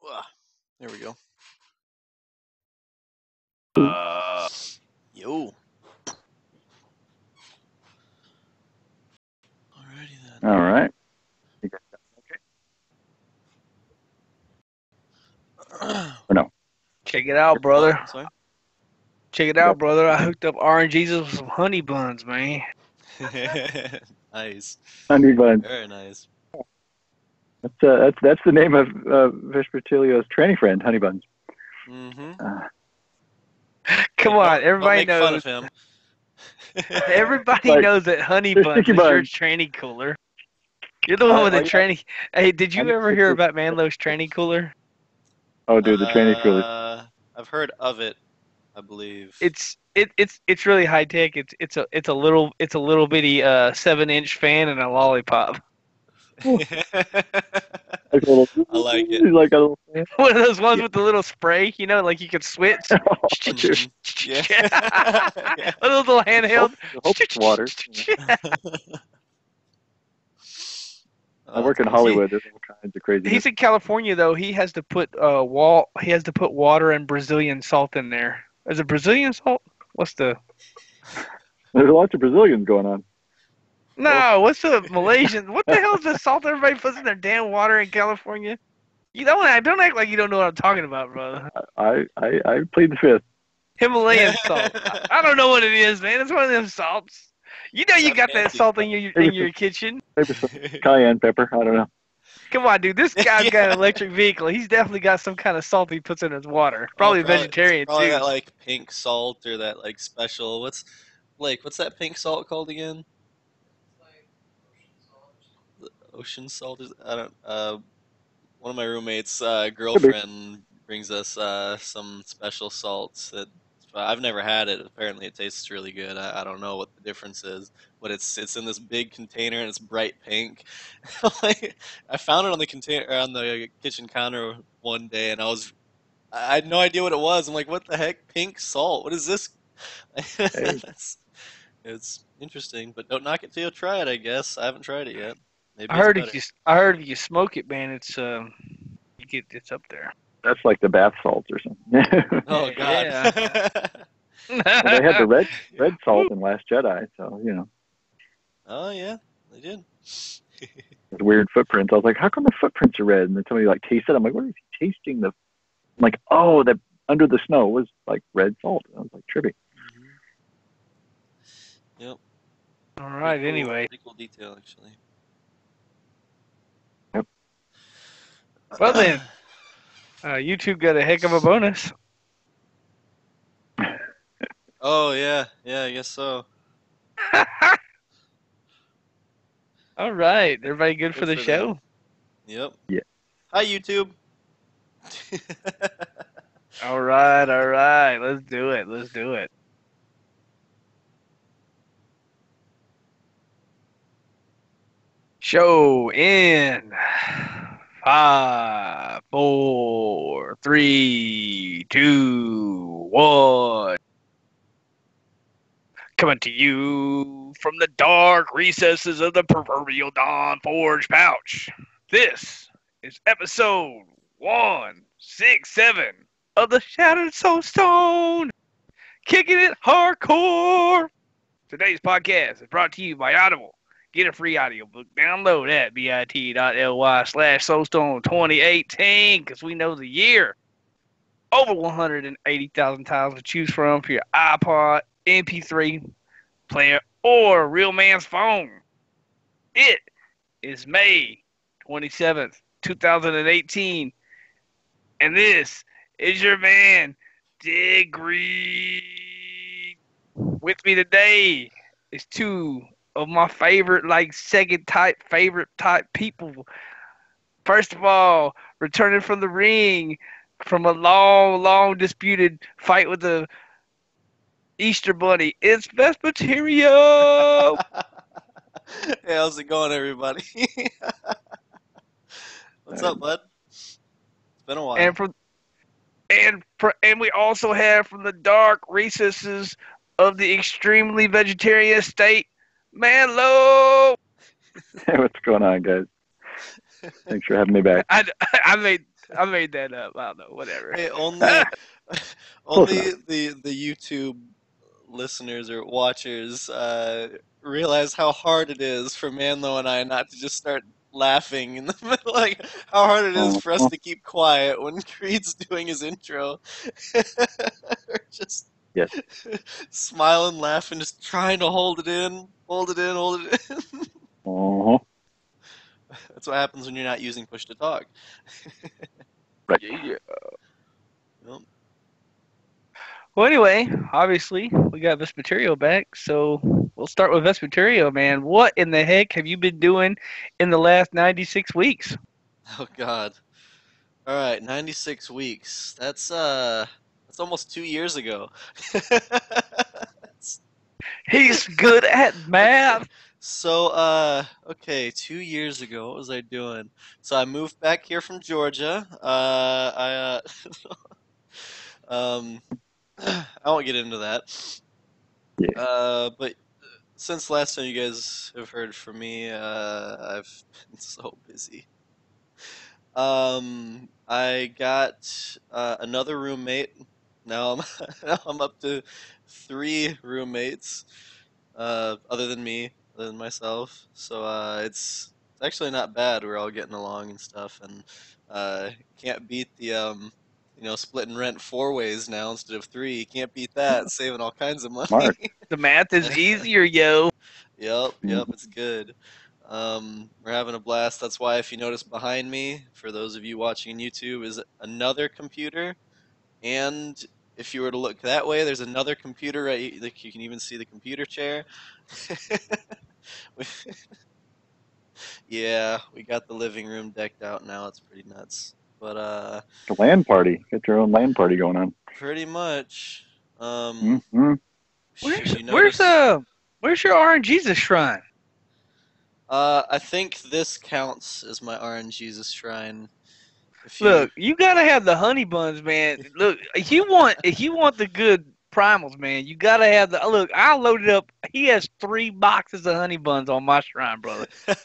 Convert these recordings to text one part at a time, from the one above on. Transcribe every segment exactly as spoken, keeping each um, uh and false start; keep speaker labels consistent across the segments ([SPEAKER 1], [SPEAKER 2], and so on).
[SPEAKER 1] Ugh. There we go.
[SPEAKER 2] Uh,
[SPEAKER 1] Yo. Alrighty then.
[SPEAKER 2] all right. Or no?
[SPEAKER 3] Check it out, brother.
[SPEAKER 1] Oh, sorry.
[SPEAKER 3] Check it out, brother. I hooked up R and G's with some honey buns, man.
[SPEAKER 1] Nice.
[SPEAKER 2] Honey buns.
[SPEAKER 1] Very nice.
[SPEAKER 2] That's uh, that's that's the name of uh, Vesper tranny friend, Honey Buns.
[SPEAKER 1] Mm-hmm.
[SPEAKER 2] Uh,
[SPEAKER 3] Come
[SPEAKER 1] Don't-
[SPEAKER 3] on, everybody
[SPEAKER 1] don't make
[SPEAKER 3] knows.
[SPEAKER 1] fun of him.
[SPEAKER 3] Everybody
[SPEAKER 2] Like,
[SPEAKER 3] knows that honey
[SPEAKER 2] they're
[SPEAKER 3] buns
[SPEAKER 2] sticky
[SPEAKER 3] is your
[SPEAKER 2] buns.
[SPEAKER 3] tranny cooler. You're the one
[SPEAKER 2] Uh,
[SPEAKER 3] with the
[SPEAKER 2] oh, yeah.
[SPEAKER 3] tranny. Hey, did you
[SPEAKER 2] I
[SPEAKER 3] ever
[SPEAKER 2] think
[SPEAKER 3] hear
[SPEAKER 2] it's-
[SPEAKER 3] about Manlow's tranny cooler?
[SPEAKER 2] Oh, dude, the tranny coolers.
[SPEAKER 1] Uh, I've heard of it, I believe.
[SPEAKER 3] It's it it's it's really high tech. It's it's a it's a little it's a little bitty uh seven inch fan and a lollipop.
[SPEAKER 2] Like a little,
[SPEAKER 1] I like it.
[SPEAKER 2] Like a little fan.
[SPEAKER 3] One of those ones
[SPEAKER 2] Yeah.
[SPEAKER 3] with the little spray, you know, like you could switch.
[SPEAKER 2] Oh, dude.
[SPEAKER 1] Yeah. Yeah.
[SPEAKER 3] One of those little handheld.
[SPEAKER 2] I hope it's water. I work in
[SPEAKER 1] Oh,
[SPEAKER 2] Hollywood. There's all kinds of crazy.
[SPEAKER 3] He's in California though. He has to put uh wall. He has to put water and Brazilian salt in there. Is it Brazilian salt? What's the?
[SPEAKER 2] There's lots of Brazilians going on.
[SPEAKER 3] No, what's the Malaysian? What the hell is the salt everybody puts in their damn water in California? You don't. I don't act like you don't know what I'm talking about, brother.
[SPEAKER 2] I I, I plead the fifth.
[SPEAKER 3] Himalayan salt. I, I don't know what it is, man. It's one of them salts. You know you
[SPEAKER 1] Not
[SPEAKER 3] got that
[SPEAKER 1] fancy.
[SPEAKER 3] salt in your in your kitchen.
[SPEAKER 2] Maybe some cayenne pepper. I don't know.
[SPEAKER 3] Come on, dude. This guy's got
[SPEAKER 1] Yeah.
[SPEAKER 3] an electric vehicle. He's definitely got some kind of salt he puts in his water. Probably
[SPEAKER 1] Oh, probably
[SPEAKER 3] vegetarian
[SPEAKER 1] probably
[SPEAKER 3] too.
[SPEAKER 1] that like pink salt or that like special. What's like what's that pink salt called again? The ocean salt is I don't. Uh, one of my roommates' uh, girlfriend brings us uh, some special salts that I've never had it. Apparently, it tastes really good. I, I don't know what the difference is, but it's it's in this big container and it's bright pink. Like, I found it on the container on the kitchen counter one day, and I was I had no idea what it was. I'm like, what the heck? Pink salt? What is this? it's, it's interesting, but don't knock it till you try it. I guess I haven't tried it yet. Maybe
[SPEAKER 3] I
[SPEAKER 1] it's
[SPEAKER 3] heard
[SPEAKER 1] better.
[SPEAKER 3] if you I heard if you smoke it, man, it's um you get it's up there.
[SPEAKER 2] That's like the bath salts or something.
[SPEAKER 1] Oh God.
[SPEAKER 3] Yeah.
[SPEAKER 2] Well, they had the red red salt in Last Jedi, so you know,
[SPEAKER 1] Oh yeah, they did.
[SPEAKER 2] the weird footprints. I was like, how come the footprints are red? And then somebody like tasted. I'm like, what is he tasting? The I'm like, oh, that under the snow was like red salt. I was like, trippy.
[SPEAKER 1] Yep.
[SPEAKER 3] All right.
[SPEAKER 1] Pretty cool-
[SPEAKER 3] Anyway,
[SPEAKER 1] pretty cool detail actually.
[SPEAKER 2] Yep.
[SPEAKER 3] well then, uh, YouTube got a heck of a bonus.
[SPEAKER 1] Oh yeah, yeah, I guess so.
[SPEAKER 3] All right. Everybody good for
[SPEAKER 1] Good
[SPEAKER 3] the
[SPEAKER 1] for
[SPEAKER 3] show?
[SPEAKER 1] them. Yep.
[SPEAKER 2] Yeah.
[SPEAKER 1] Hi YouTube.
[SPEAKER 3] All right. All right. Let's do it. Let's do it. Show in five, four, three, two, one. Coming to you from the dark recesses of the proverbial Dawn Forge pouch. This is episode one sixty-seven of the Shattered Soulstone. Kicking it hardcore. Today's podcast is brought to you by Audible. Get a free audiobook. Download at bit.ly slash Soulstone twenty eighteen because we know the year. Over one hundred eighty thousand titles to choose from for your iPod, M P three player, or real man's phone. It is May twenty-seventh, two thousand eighteen, and this is your man, Degree. With me today is two of my favorite, like second type, favorite type people. First of all, returning from the ring from a long, long disputed fight with the Easter Bunny, it's Vesper.
[SPEAKER 1] Hey, how's it going, everybody? What's up, bud? It's been a while.
[SPEAKER 3] And from and for, and we also have from the dark recesses of the extremely vegetarian state, Manlow.
[SPEAKER 2] Hey, what's going on, guys? Thanks for having me back.
[SPEAKER 3] I, I made I made that up. I don't know. Whatever.
[SPEAKER 1] Hey, only
[SPEAKER 2] Close
[SPEAKER 1] only
[SPEAKER 2] enough.
[SPEAKER 1] the the YouTube listeners or watchers uh, realize how hard it is for Manlow and I not to just start laughing in the middle. Like how hard it is for us
[SPEAKER 2] Uh-huh.
[SPEAKER 1] to keep quiet when Creed's doing his intro. We're just
[SPEAKER 2] Yes.
[SPEAKER 1] smiling, laughing, just trying to hold it in, hold it in, hold it in.
[SPEAKER 2] Uh-huh.
[SPEAKER 1] That's what happens when you're not using push to talk.
[SPEAKER 2] Right.
[SPEAKER 3] Yeah.
[SPEAKER 1] Yep.
[SPEAKER 3] Well, anyway, obviously we got Vesperio back, so we'll start with Vesperio, man. What in the heck have you been doing in the last ninety-six weeks?
[SPEAKER 1] Oh God. All right, ninety-six weeks. That's uh that's almost two years ago.
[SPEAKER 3] He's good at
[SPEAKER 1] Okay.
[SPEAKER 3] math.
[SPEAKER 1] So uh okay, two years ago, what was I doing? So I moved back here from Georgia. Uh I uh um I won't get into that.
[SPEAKER 2] Yeah.
[SPEAKER 1] Uh but since last time you guys have heard from me, uh I've been so busy. Um, I got uh, another roommate. Now I'm now I'm up to three roommates, uh, other than me, other than myself. So uh, it's it's actually not bad. We're all getting along and stuff, and uh, can't beat the um, you know, splitting rent four ways now instead of three. You can't beat that. Saving all kinds of money.
[SPEAKER 2] Smart.
[SPEAKER 3] The math is easier, yo.
[SPEAKER 1] Yep, yep,
[SPEAKER 2] Mhm.
[SPEAKER 1] it's good. Um, we're having a blast. That's why if you notice behind me, for those of you watching on YouTube, is another computer. And if you were to look that way, there's another computer right. Like you can even see the computer chair. We- yeah, we got the living room decked out now. It's pretty nuts. But uh,
[SPEAKER 2] The land party. Get your own land party going on.
[SPEAKER 1] pretty much. Um,
[SPEAKER 2] Mm-hmm.
[SPEAKER 1] should
[SPEAKER 3] Where's
[SPEAKER 1] you
[SPEAKER 3] where's
[SPEAKER 1] notice?
[SPEAKER 3] uh where's your R N Jesus shrine?
[SPEAKER 1] Uh, I think this counts as my R N Jesus shrine. If you
[SPEAKER 3] Look, you gotta have the honey buns, man. Look, if you want if you want the good primals, man, you gotta have the look. I loaded up. He has three boxes of honey buns on my shrine, brother.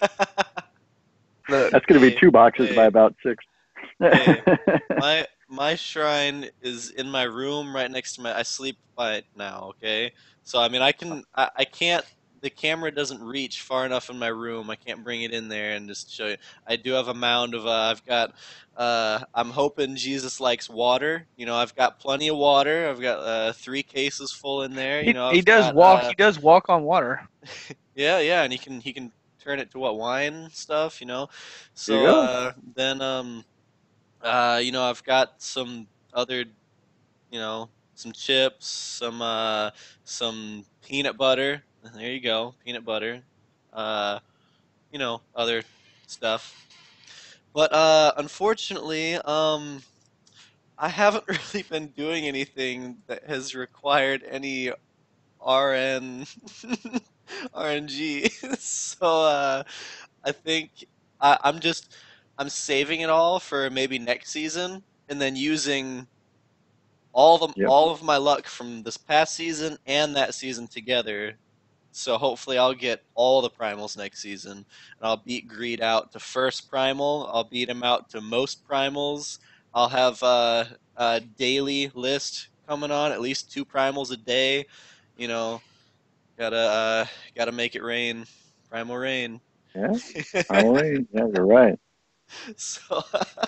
[SPEAKER 3] Look,
[SPEAKER 2] That's going to be
[SPEAKER 1] hey,
[SPEAKER 2] two boxes by
[SPEAKER 1] hey,
[SPEAKER 2] about six.
[SPEAKER 1] hey. My my shrine is in my room right next to my I sleep by it now, okay? So I mean I can I, I can't the camera doesn't reach far enough in my room. I can't bring it in there and just show you. I do have a mound of uh, I've got uh I'm hoping Jesus likes water. You know, I've got plenty of water. I've got uh three cases full in there. You
[SPEAKER 3] he
[SPEAKER 1] know,
[SPEAKER 3] he
[SPEAKER 1] I've
[SPEAKER 3] does
[SPEAKER 1] got
[SPEAKER 3] walk.
[SPEAKER 1] uh
[SPEAKER 3] He does walk on water.
[SPEAKER 1] yeah, yeah, and he can he can turn it to what wine stuff, you know.
[SPEAKER 2] There you
[SPEAKER 1] So
[SPEAKER 2] go.
[SPEAKER 1] uh then um uh you know, I've got some other you know, some chips, some uh, some peanut butter. There you go, peanut butter. Uh, you know, other stuff. But uh, unfortunately, um, I haven't really been doing anything that has required any R N R N G. So uh, I think I, I'm just I'm saving it all for maybe next season, and then using all of them,
[SPEAKER 2] Yep.
[SPEAKER 1] all of my luck from this past season and that season together. So hopefully I'll get all the primals next season, and I'll beat Greed out to first primal. I'll beat him out to most primals. I'll have uh, a daily list coming on, at least two primals a day. You know, gotta uh, gotta make it rain, primal rain.
[SPEAKER 2] Yeah. Primal Rage. Yeah, you're right.
[SPEAKER 1] so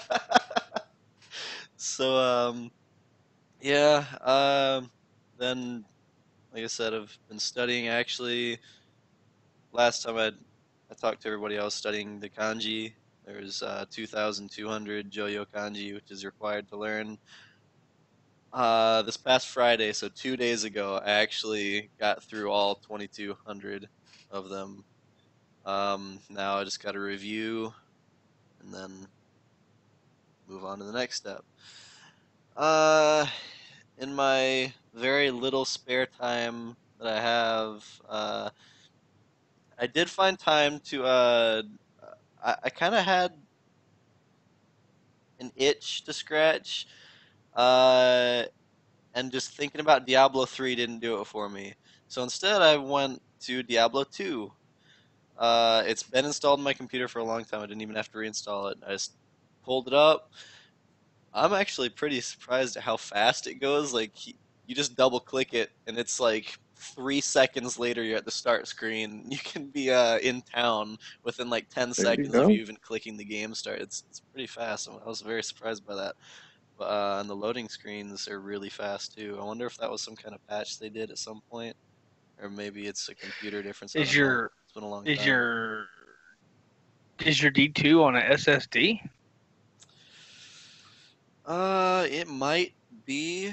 [SPEAKER 1] so um yeah um then like I said, I've been studying. Actually, last time I I talked to everybody, I was studying the kanji. There's uh, two thousand two hundred Joyo kanji, which is required to learn. Uh, this past Friday, so two days ago, I actually got through all twenty-two hundred of them. Um, now I just got to review and then move on to the next step. Uh, in my very little spare time that I have, uh, I did find time to uh I, I kind of had an itch to scratch. Uh and just thinking about Diablo three didn't do it for me. So instead I went to Diablo two. Uh, it's been installed in my computer for a long time. I didn't even have to reinstall it. I just pulled it up. I'm actually pretty surprised at how fast it goes. Like you just double click it, and it's like three seconds later you're at the start screen. You can be uh, in town within like ten
[SPEAKER 2] There you
[SPEAKER 1] seconds of
[SPEAKER 2] go.
[SPEAKER 1] you even clicking the game start. It's it's pretty fast. I was very surprised by that. But uh, and the loading screens are really fast too. I wonder if that was some kind of patch they did at some point, or maybe it's a computer difference. I
[SPEAKER 3] Is
[SPEAKER 1] don't know.
[SPEAKER 3] your
[SPEAKER 1] It's been a long
[SPEAKER 3] is
[SPEAKER 1] time.
[SPEAKER 3] your is your D two on an S S D?
[SPEAKER 1] Uh, it might be.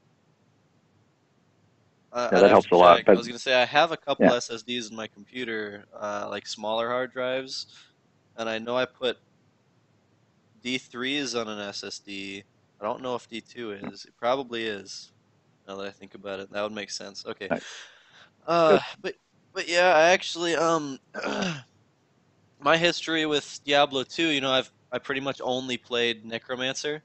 [SPEAKER 1] Uh,
[SPEAKER 2] Yeah,
[SPEAKER 1] I'd
[SPEAKER 2] that
[SPEAKER 1] have to
[SPEAKER 2] helps a lot.
[SPEAKER 1] check. I
[SPEAKER 2] But
[SPEAKER 1] was gonna say I have a couple
[SPEAKER 2] yeah,
[SPEAKER 1] S S Ds in my computer, uh, like smaller hard drives, and I know I put D three is on an S S D. I don't know if D two is. It probably is. Now that I think about it, that would make sense. Okay.
[SPEAKER 2] nice.
[SPEAKER 1] Uh,
[SPEAKER 2] Good.
[SPEAKER 1] but but yeah, I actually um my history with Diablo two, you know, I've I pretty much only played Necromancer.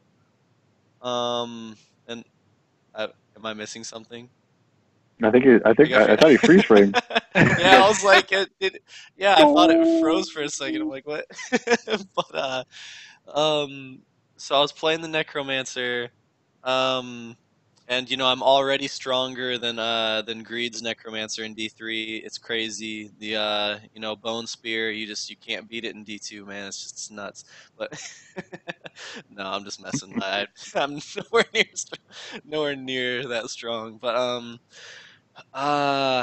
[SPEAKER 1] Um, and I, am I missing something?
[SPEAKER 2] I think it, I
[SPEAKER 1] Like
[SPEAKER 2] think
[SPEAKER 1] I
[SPEAKER 2] I, I
[SPEAKER 1] forget.
[SPEAKER 2] thought he freeze framed.
[SPEAKER 1] Yeah, I was like, it, it, yeah, I thought it
[SPEAKER 2] No.
[SPEAKER 1] froze for a second. I'm like, what? But uh, um, so I was playing the Necromancer, um, and you know I'm already stronger than uh than Greed's Necromancer in D three. It's crazy. The uh, you know, Bone Spear, you just you can't beat it in D two, man. It's just it's nuts. But no, I'm just messing. I, I'm nowhere near st- nowhere near that strong. But um, uh.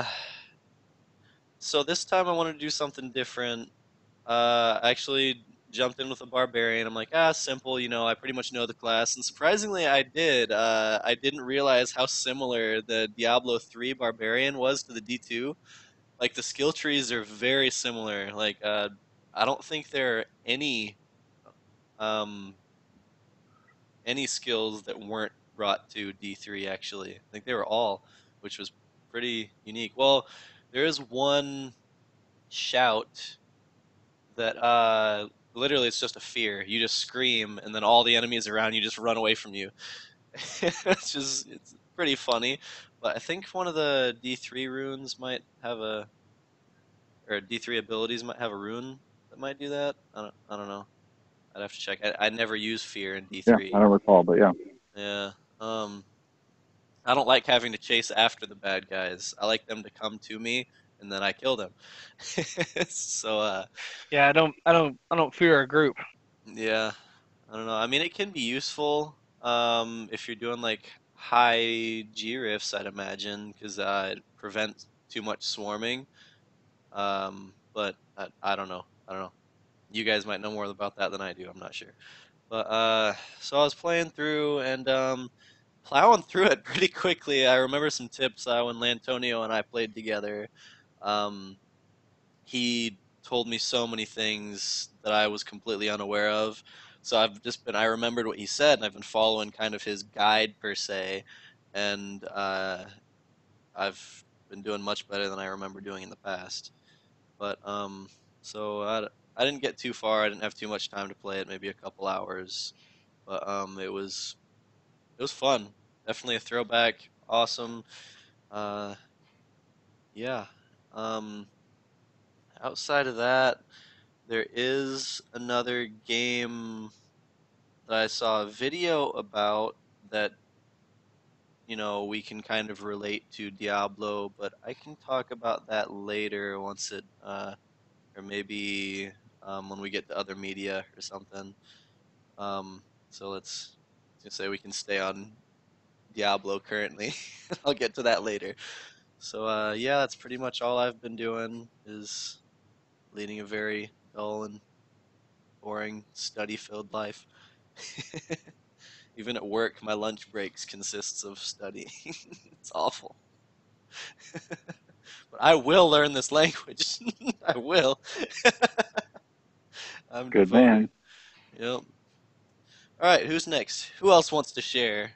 [SPEAKER 1] So this time I wanted to do something different. Uh, I actually jumped in with a barbarian. I'm like, ah, simple, you know, I pretty much know the class. And surprisingly, I did. Uh, I didn't realize how similar the Diablo three barbarian was to the D two. Like the skill trees are very similar. Like, uh, I don't think there are any um, any skills that weren't brought to D three actually. I think they were all, which was pretty unique. Well, there is one shout that uh literally it's just a fear. You just scream and then all the enemies around you just run away from you. It's just it's pretty funny. But I think one of the D three runes might have a or D three abilities might have a rune that might do that. I don't I don't know. I'd have to check. I, I never use fear in
[SPEAKER 2] Yeah, I
[SPEAKER 1] D three.
[SPEAKER 2] don't recall, but yeah,
[SPEAKER 1] Yeah. Um I don't like having to chase after the bad guys. I like them to come to me and then I kill them. So uh
[SPEAKER 3] Yeah, I don't I don't I don't fear a group.
[SPEAKER 1] yeah, I don't know. I mean, it can be useful um, if you're doing like high G riffs, I'd imagine, because uh, it prevents too much swarming. Um, but I, I don't know. I don't know. You guys might know more about that than I do. I'm not sure. But uh, so I was playing through and um, plowing through it pretty quickly. I remember some tips uh, when Lantonio and I played together. Um, he told me so many things that I was completely unaware of. So I've just been, I remembered what he said, and I've been following kind of his guide per se, and uh, I've been doing much better than I remember doing in the past. But um, so I, I didn't get too far. I didn't have too much time to play it, maybe a couple hours, but um, it was it was fun. Definitely a throwback. Awesome. Uh, yeah. Um, outside of that, there is another game that I saw a video about that, you know, we can kind of relate to Diablo, but I can talk about that later once it, uh, or maybe um, when we get to other media or something. Um, so let's just say we can stay on Diablo currently. I'll get to that later. So uh, yeah, that's pretty much all I've been doing is leading a very dull and boring study-filled life. Even at work, my lunch breaks consists of studying. It's awful. But I will learn this language. I will. I'm
[SPEAKER 2] good
[SPEAKER 1] devoted.
[SPEAKER 2] man.
[SPEAKER 1] Yep. All right, who's next? Who else wants to share?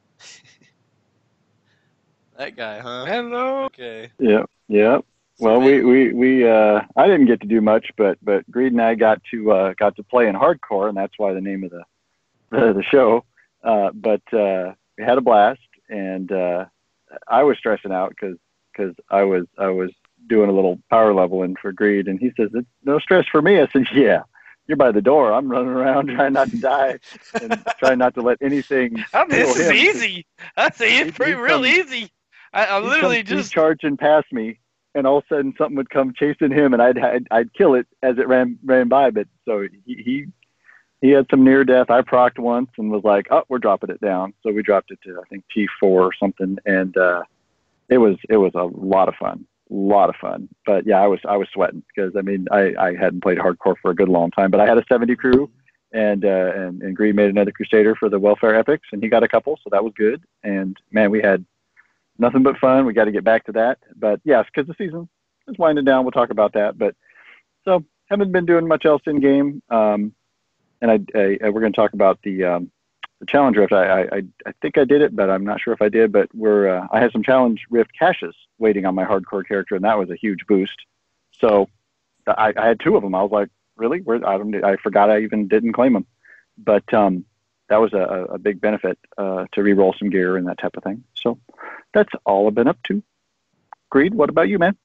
[SPEAKER 1] That guy, huh?
[SPEAKER 3] Hello.
[SPEAKER 1] Okay.
[SPEAKER 2] Yeah, yeah.
[SPEAKER 1] So
[SPEAKER 2] Well, we
[SPEAKER 1] man,
[SPEAKER 2] we we uh, I didn't get to do much, but but Greed and I got to uh, got to play in hardcore, and that's why the name of the the, the show. Uh, but uh, we had a blast, and uh, I was stressing out because because I was I was doing a little power leveling for Greed, and he says, "It's no stress for me." I said, "Yeah, you're by the door. I'm running around trying not to die and trying not to let anything
[SPEAKER 3] Oh, this
[SPEAKER 2] kill
[SPEAKER 3] is
[SPEAKER 2] him."
[SPEAKER 3] easy. I say it's
[SPEAKER 2] He'd,
[SPEAKER 3] pretty
[SPEAKER 2] he'd
[SPEAKER 3] real
[SPEAKER 2] come,
[SPEAKER 3] easy. I, I
[SPEAKER 2] he'd come
[SPEAKER 3] literally
[SPEAKER 2] speed
[SPEAKER 3] just
[SPEAKER 2] charging past me, and all of a sudden something would come chasing him, and I'd I'd, I'd kill it as it ran ran by. But so he, he he had some near death. I procced once and was like, "Oh, we're dropping it down." So we dropped it to I think T four or something, and uh, it was it was a lot of fun, a lot of fun. But yeah, I was I was sweating because I mean I, I hadn't played hardcore for a good long time, but I had a seventy crew, and uh, and and Greed made another Crusader for the Welfare Epics, and he got a couple, so that was good. And man, we had nothing but fun. We got to get back to that, but yes, because the season is winding down. We'll talk about that, but so haven't been doing much else in game. Um, and I, I, I we're going to talk about the um, the challenge rift. I, I I think I did it, but I'm not sure if I did. But we're uh, I had some challenge rift caches waiting on my hardcore character, and that was a huge boost. So I, I had two of them. I was like, really? Where I don't I forgot I even didn't claim them, but um, that was a, a big benefit uh, to re-roll some gear and that type of thing. So that's all I've been up to. Greed, what about you, man?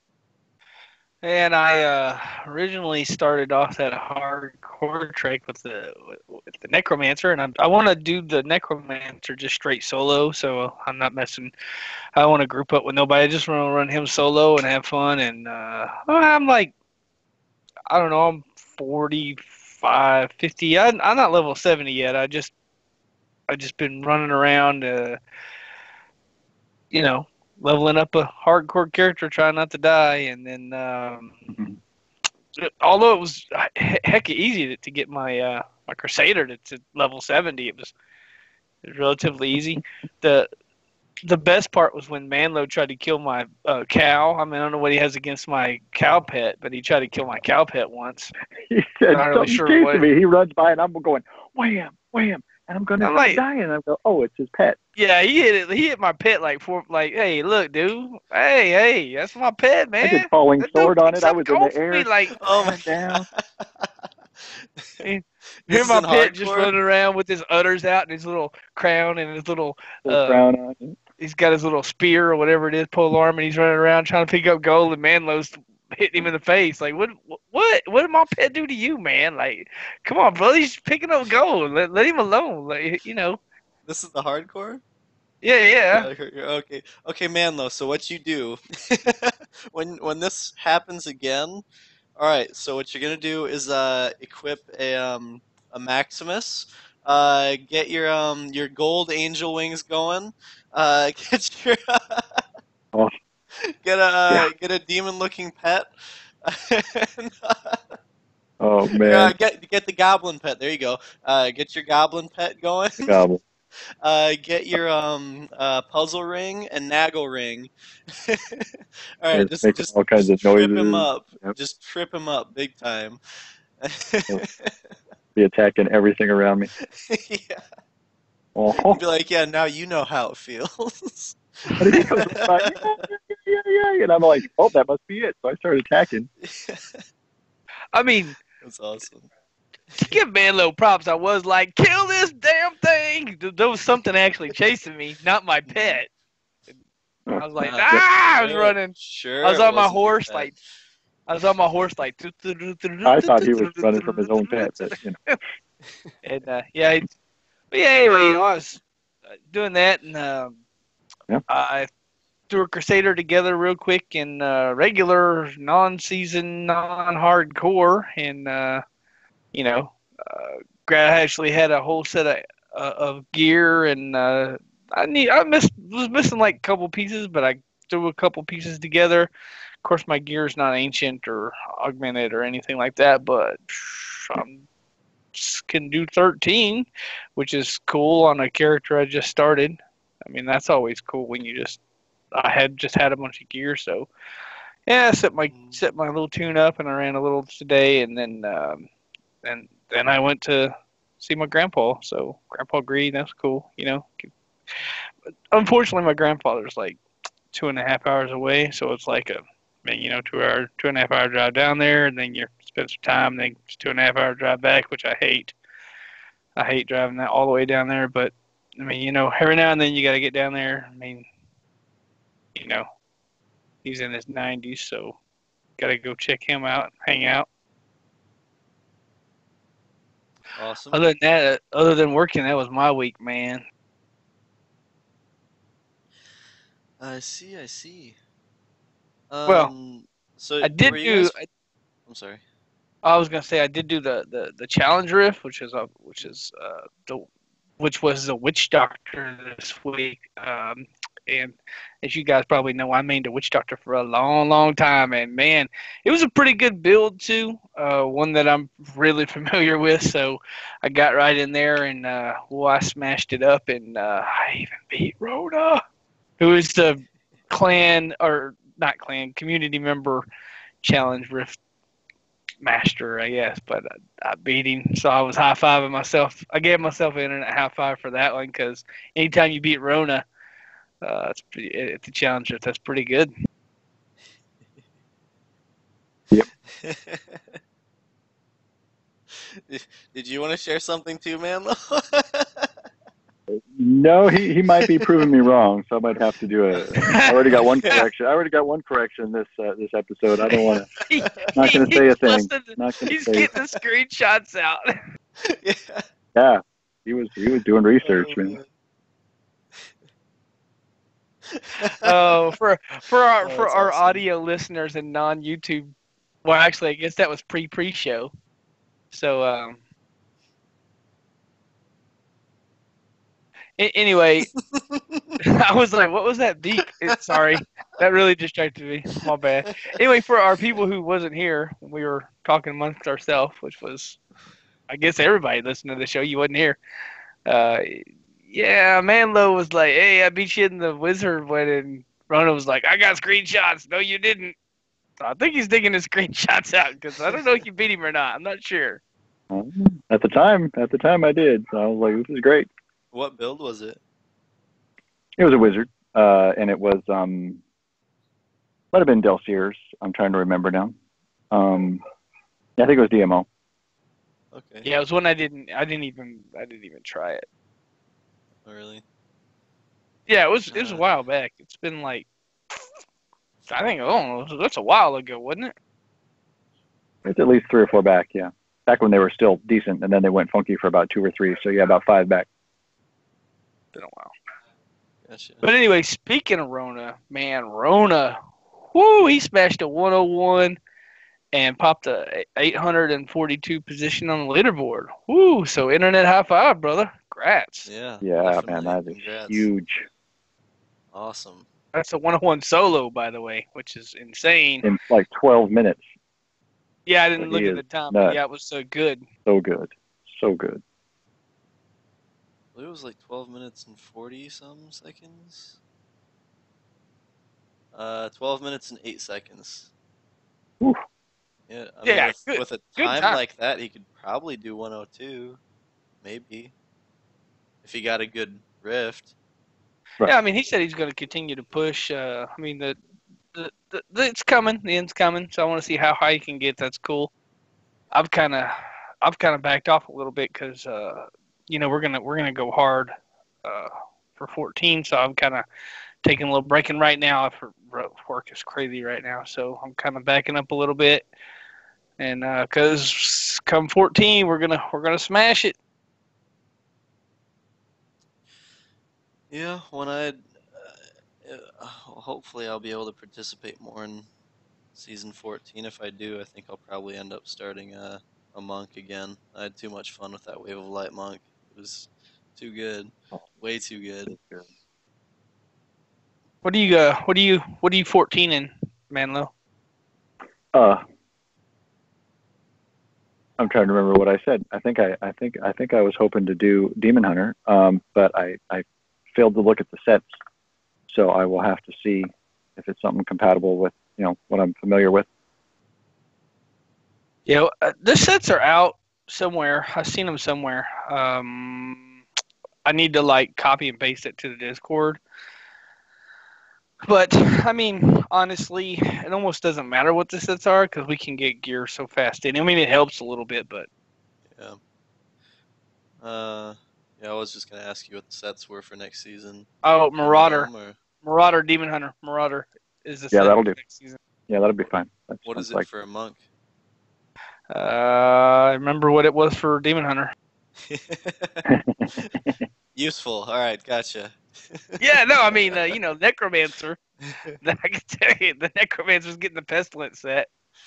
[SPEAKER 3] And I uh, originally started off that hardcore trek with the with the Necromancer, and I, I want to do the Necromancer just straight solo, so I'm not messing. I want to group up with nobody. I just want to run him solo and have fun. And uh, I'm like, I don't know, I'm forty-five, fifty. I, I'm not level seventy yet. I just I just been running around, uh, you know, leveling up a hardcore character, trying not to die, and then. Um,
[SPEAKER 2] Mm-hmm.
[SPEAKER 3] Although it was heck easy to, to get my uh, my Crusader to, to level seventy, it was, it was relatively easy. the The best part was when Manlow tried to kill my uh, cow. I mean, I don't know what he has against my cow pet, but he tried to kill my cow pet once.
[SPEAKER 2] He said,
[SPEAKER 3] Not really
[SPEAKER 2] something's
[SPEAKER 3] sure
[SPEAKER 2] chasing
[SPEAKER 3] what.
[SPEAKER 2] me. He runs by, and I'm going, wham, wham, and I'm going to
[SPEAKER 3] I'm
[SPEAKER 2] start
[SPEAKER 3] like,
[SPEAKER 2] dying. And I go, oh, it's his pet.
[SPEAKER 3] yeah, he hit it. He hit my pet like four. Like, hey, look, dude. Hey, hey, that's my pet,
[SPEAKER 2] I did
[SPEAKER 3] man.
[SPEAKER 2] falling
[SPEAKER 3] That dude
[SPEAKER 2] sword on
[SPEAKER 3] picks
[SPEAKER 2] it. I
[SPEAKER 3] up
[SPEAKER 2] was in the
[SPEAKER 3] gold for me.
[SPEAKER 2] air,
[SPEAKER 3] Like,
[SPEAKER 1] Oh my
[SPEAKER 2] down.
[SPEAKER 1] god.
[SPEAKER 3] here
[SPEAKER 1] This is
[SPEAKER 3] my
[SPEAKER 1] in
[SPEAKER 3] pet just
[SPEAKER 1] hardcore?
[SPEAKER 3] running around with his udders out and his little crown and his little
[SPEAKER 2] Little
[SPEAKER 3] uh,
[SPEAKER 2] crown on it.
[SPEAKER 3] he's got his little spear or whatever it is, pole arm, and he's running around trying to pick up gold, and Manlow's hitting him in the face. Like, what, what, what did my pet do to you, man? Like, come on, brother, he's picking up gold. Let, let him alone. Like, you know.
[SPEAKER 1] This is the hardcore?
[SPEAKER 3] Yeah, yeah.
[SPEAKER 1] Uh, okay, okay, Manlo. So what you do when when this happens again? All right. So what you're gonna do is uh, equip a um, a Maximus. Uh, get your um your gold angel wings going. Uh, get your
[SPEAKER 2] Oh,
[SPEAKER 1] get a
[SPEAKER 2] yeah.
[SPEAKER 1] uh, get a demon looking pet. and, uh,
[SPEAKER 2] Oh,
[SPEAKER 1] uh,
[SPEAKER 2] man.
[SPEAKER 1] get get the goblin pet. There you go. Uh, get your goblin pet going.
[SPEAKER 2] The gobble.
[SPEAKER 1] Uh, get your um uh, puzzle ring and naggle ring. All right,
[SPEAKER 2] It's
[SPEAKER 1] just
[SPEAKER 2] making
[SPEAKER 1] just
[SPEAKER 2] all kinds
[SPEAKER 1] just
[SPEAKER 2] of
[SPEAKER 1] trip him
[SPEAKER 2] noises.
[SPEAKER 1] up.
[SPEAKER 2] Yep.
[SPEAKER 1] Just trip him up big time.
[SPEAKER 2] Be attacking everything around me.
[SPEAKER 1] Yeah.
[SPEAKER 2] Oh,
[SPEAKER 1] Be like, yeah, now you know how it feels.
[SPEAKER 2] and he goes by, yeah, yeah, yeah, yeah, yeah. And I'm like, oh, that must be it. So I started attacking.
[SPEAKER 3] I mean,
[SPEAKER 1] That's awesome.
[SPEAKER 3] to give Manlow props, I was like, kill this damn thing. There was something actually chasing me, not my pet. I was like,
[SPEAKER 1] Uh,
[SPEAKER 3] ah, I was
[SPEAKER 1] sure,
[SPEAKER 3] running.
[SPEAKER 1] Sure,
[SPEAKER 3] I was
[SPEAKER 1] it
[SPEAKER 3] on my
[SPEAKER 1] wasn't your
[SPEAKER 3] horse,
[SPEAKER 1] pet.
[SPEAKER 3] like, I was on my horse, like,
[SPEAKER 2] I thought he was running from his own pet, but, you know.
[SPEAKER 3] and uh, yeah, it, but yeah, anyway, you know, I was uh, doing that, and um,
[SPEAKER 2] Yeah.
[SPEAKER 3] I threw a Crusader together real quick in uh, regular, non-season, non-hardcore, and uh, you know, uh, I actually had a whole set of uh, of gear, and uh, I need I missed was missing like a couple pieces, but I threw a couple pieces together. Of course, my gear is not ancient or augmented or anything like that, but I can do thirteen, which is cool on a character I just started. I mean, that's always cool when you just I had just had a bunch of gear, so yeah, I set my
[SPEAKER 1] Mm.
[SPEAKER 3] set my little tune up, and I ran a little today, and then um, and then I went to see my grandpa. So Grandpa Greed, that's cool, you know. Unfortunately, my grandfather's like two and a half hours away, so it's like a, I mean, you know, two hour, two and a half hour drive down there, and then you spend some time, then it's two and a half hour drive back, which I hate. I hate driving that all the way down there, but I mean, you know, every now and then you got to get down there. I mean, you know, He's in his nineties, so gotta go check him out, hang out.
[SPEAKER 1] Awesome.
[SPEAKER 3] Other than that, other than working, that was my week, man.
[SPEAKER 1] I see. I see.
[SPEAKER 3] Well,
[SPEAKER 1] Um. So
[SPEAKER 3] I
[SPEAKER 1] were
[SPEAKER 3] did
[SPEAKER 1] you
[SPEAKER 3] do.
[SPEAKER 1] guys? I'm sorry.
[SPEAKER 3] I was gonna say I did do the the, the challenge riff, which is a which is uh the which was the witch doctor this week. Um, and as you guys probably know, I mained a witch doctor for a long, long time, and man, it was a pretty good build too. Uh, one that I'm really familiar with, so I got right in there, and uh, well, I smashed it up, and uh, I even beat Rhoda, who is the clan or not clan community member challenge riff master, I guess, but I, I beat him, so I was high fiving myself. I gave myself an internet high five for that one because anytime you beat Rona, uh, it's pretty, it's a challenge. That's pretty good.
[SPEAKER 2] Yep.
[SPEAKER 1] Did you want to share something too, Manlow?
[SPEAKER 2] No, he, he might be proving me wrong, so I might have to do a. I already got one correction. I already got one correction this uh, this episode. I don't want to. Not going to say a thing. Not going to
[SPEAKER 3] He's
[SPEAKER 2] say.
[SPEAKER 3] getting the screenshots out.
[SPEAKER 1] Yeah.
[SPEAKER 2] Yeah, he was he was doing research,
[SPEAKER 1] Oh,
[SPEAKER 2] man.
[SPEAKER 3] Oh, for for our
[SPEAKER 1] Oh,
[SPEAKER 3] for
[SPEAKER 1] that's
[SPEAKER 3] our
[SPEAKER 1] awesome.
[SPEAKER 3] audio listeners and non YouTube. Well, actually, I guess that was pre pre show. So um. a- Anyway, I was like, "What was that beep?" It, sorry, that really distracted me. My bad. Anyway, for our people who wasn't here, we were talking amongst ourselves, which was, I guess, everybody listening to the show. You wasn't here. Uh, yeah, Manlow was like, "Hey, I beat you in the wizard one," and Rona was like, "I got screenshots." No, you didn't. So I think he's digging his screenshots out because I don't know if you beat him or not. I'm not sure.
[SPEAKER 2] At the time, at the time, I did. So I was like, "This is great."
[SPEAKER 1] What build was it?
[SPEAKER 2] It was a wizard, uh, and it was um, might have been Del Sears. I'm trying to remember now. Um, yeah, I think it was D M O.
[SPEAKER 1] Okay.
[SPEAKER 3] Yeah, it was one I didn't. I didn't even. I didn't even try it.
[SPEAKER 1] Oh, really?
[SPEAKER 3] Yeah, it was. It was a
[SPEAKER 1] Uh,
[SPEAKER 3] while back. It's been like. I think. Oh, that's a while ago, wasn't it?
[SPEAKER 2] It's at least three or four back. Yeah, back when they were still decent, and then they went funky for about two or three. So yeah, about five back.
[SPEAKER 3] Been a while.
[SPEAKER 1] gotcha.
[SPEAKER 3] But anyway, speaking of Rona, man, Rona, whoo, he smashed a one oh one and popped a eight hundred forty-two position on the leaderboard. Woo, so internet high five, brother. Congrats.
[SPEAKER 1] Yeah.
[SPEAKER 2] Yeah, man,
[SPEAKER 1] Definitely.
[SPEAKER 2] that is
[SPEAKER 1] Congrats.
[SPEAKER 2] huge.
[SPEAKER 1] Awesome.
[SPEAKER 3] That's a one oh one solo, by the way, which is insane.
[SPEAKER 2] In like twelve minutes.
[SPEAKER 3] Yeah, I didn't
[SPEAKER 2] He
[SPEAKER 3] look at
[SPEAKER 2] is
[SPEAKER 3] the time,
[SPEAKER 2] nuts.
[SPEAKER 3] but yeah, it was so good.
[SPEAKER 2] So good, so good.
[SPEAKER 1] I believe it was like twelve minutes and forty some seconds. Uh, twelve minutes and eight seconds.
[SPEAKER 2] Oof.
[SPEAKER 1] Yeah, I
[SPEAKER 3] Yeah,
[SPEAKER 1] mean, with,
[SPEAKER 3] good-
[SPEAKER 1] with a
[SPEAKER 3] good
[SPEAKER 1] time
[SPEAKER 3] time.
[SPEAKER 1] like that, he could probably do one oh two, maybe, if he got a good rift.
[SPEAKER 2] Right.
[SPEAKER 3] Yeah, I mean, he said he's going to continue to push. Uh, I mean, the, the, the, the it's coming. The end's coming. So I want to see how high he can get. That's cool. I've kind of, I've kind of backed off a little bit because, uh, you know, we're gonna we're gonna go hard uh, for fourteen. So I'm kind of taking a little breaking right now. For work is crazy right now, so I'm kind of backing up a little bit. And because uh, come fourteen, we're gonna we're gonna smash it.
[SPEAKER 1] Yeah, when I, uh, uh, hopefully I'll be able to participate more in season fourteen. If I do, I think I'll probably end up starting a, a monk again. I had too much fun with that Wave of Light monk. It was too good, way too good.
[SPEAKER 3] What do you uh, What do you What are you fourteen in, Manlow?
[SPEAKER 2] Uh, I'm trying to remember what I said. I think I, I think I think I was hoping to do Demon Hunter, um, but I, I failed to look at the sets, so I will have to see if it's something compatible with you know what I'm familiar with.
[SPEAKER 3] Yeah, uh, the sets are out somewhere. I've seen them somewhere. Um, I need to like copy and paste it to the Discord. But I mean, honestly, it almost doesn't matter what the sets are because we can get gear so fast. And I mean, it helps a little bit, but
[SPEAKER 1] Yeah. Uh, yeah, I was just gonna ask you what the sets were for next season.
[SPEAKER 3] oh,
[SPEAKER 1] Do you know
[SPEAKER 3] Marauder,
[SPEAKER 1] them, or?
[SPEAKER 3] Marauder, Demon Hunter, Marauder. is the
[SPEAKER 2] Yeah,
[SPEAKER 3] set
[SPEAKER 2] that'll
[SPEAKER 3] for
[SPEAKER 2] do.
[SPEAKER 3] next season.
[SPEAKER 2] Yeah, that'll be fine. That
[SPEAKER 1] What
[SPEAKER 2] sounds
[SPEAKER 1] is it
[SPEAKER 2] like.
[SPEAKER 1] for a monk?
[SPEAKER 3] Uh, I remember what it was for Demon Hunter.
[SPEAKER 1] Useful. All right, gotcha.
[SPEAKER 3] Yeah, no, I mean, uh, you know, Necromancer. I can tell you, the Necromancer's getting the Pestilence set.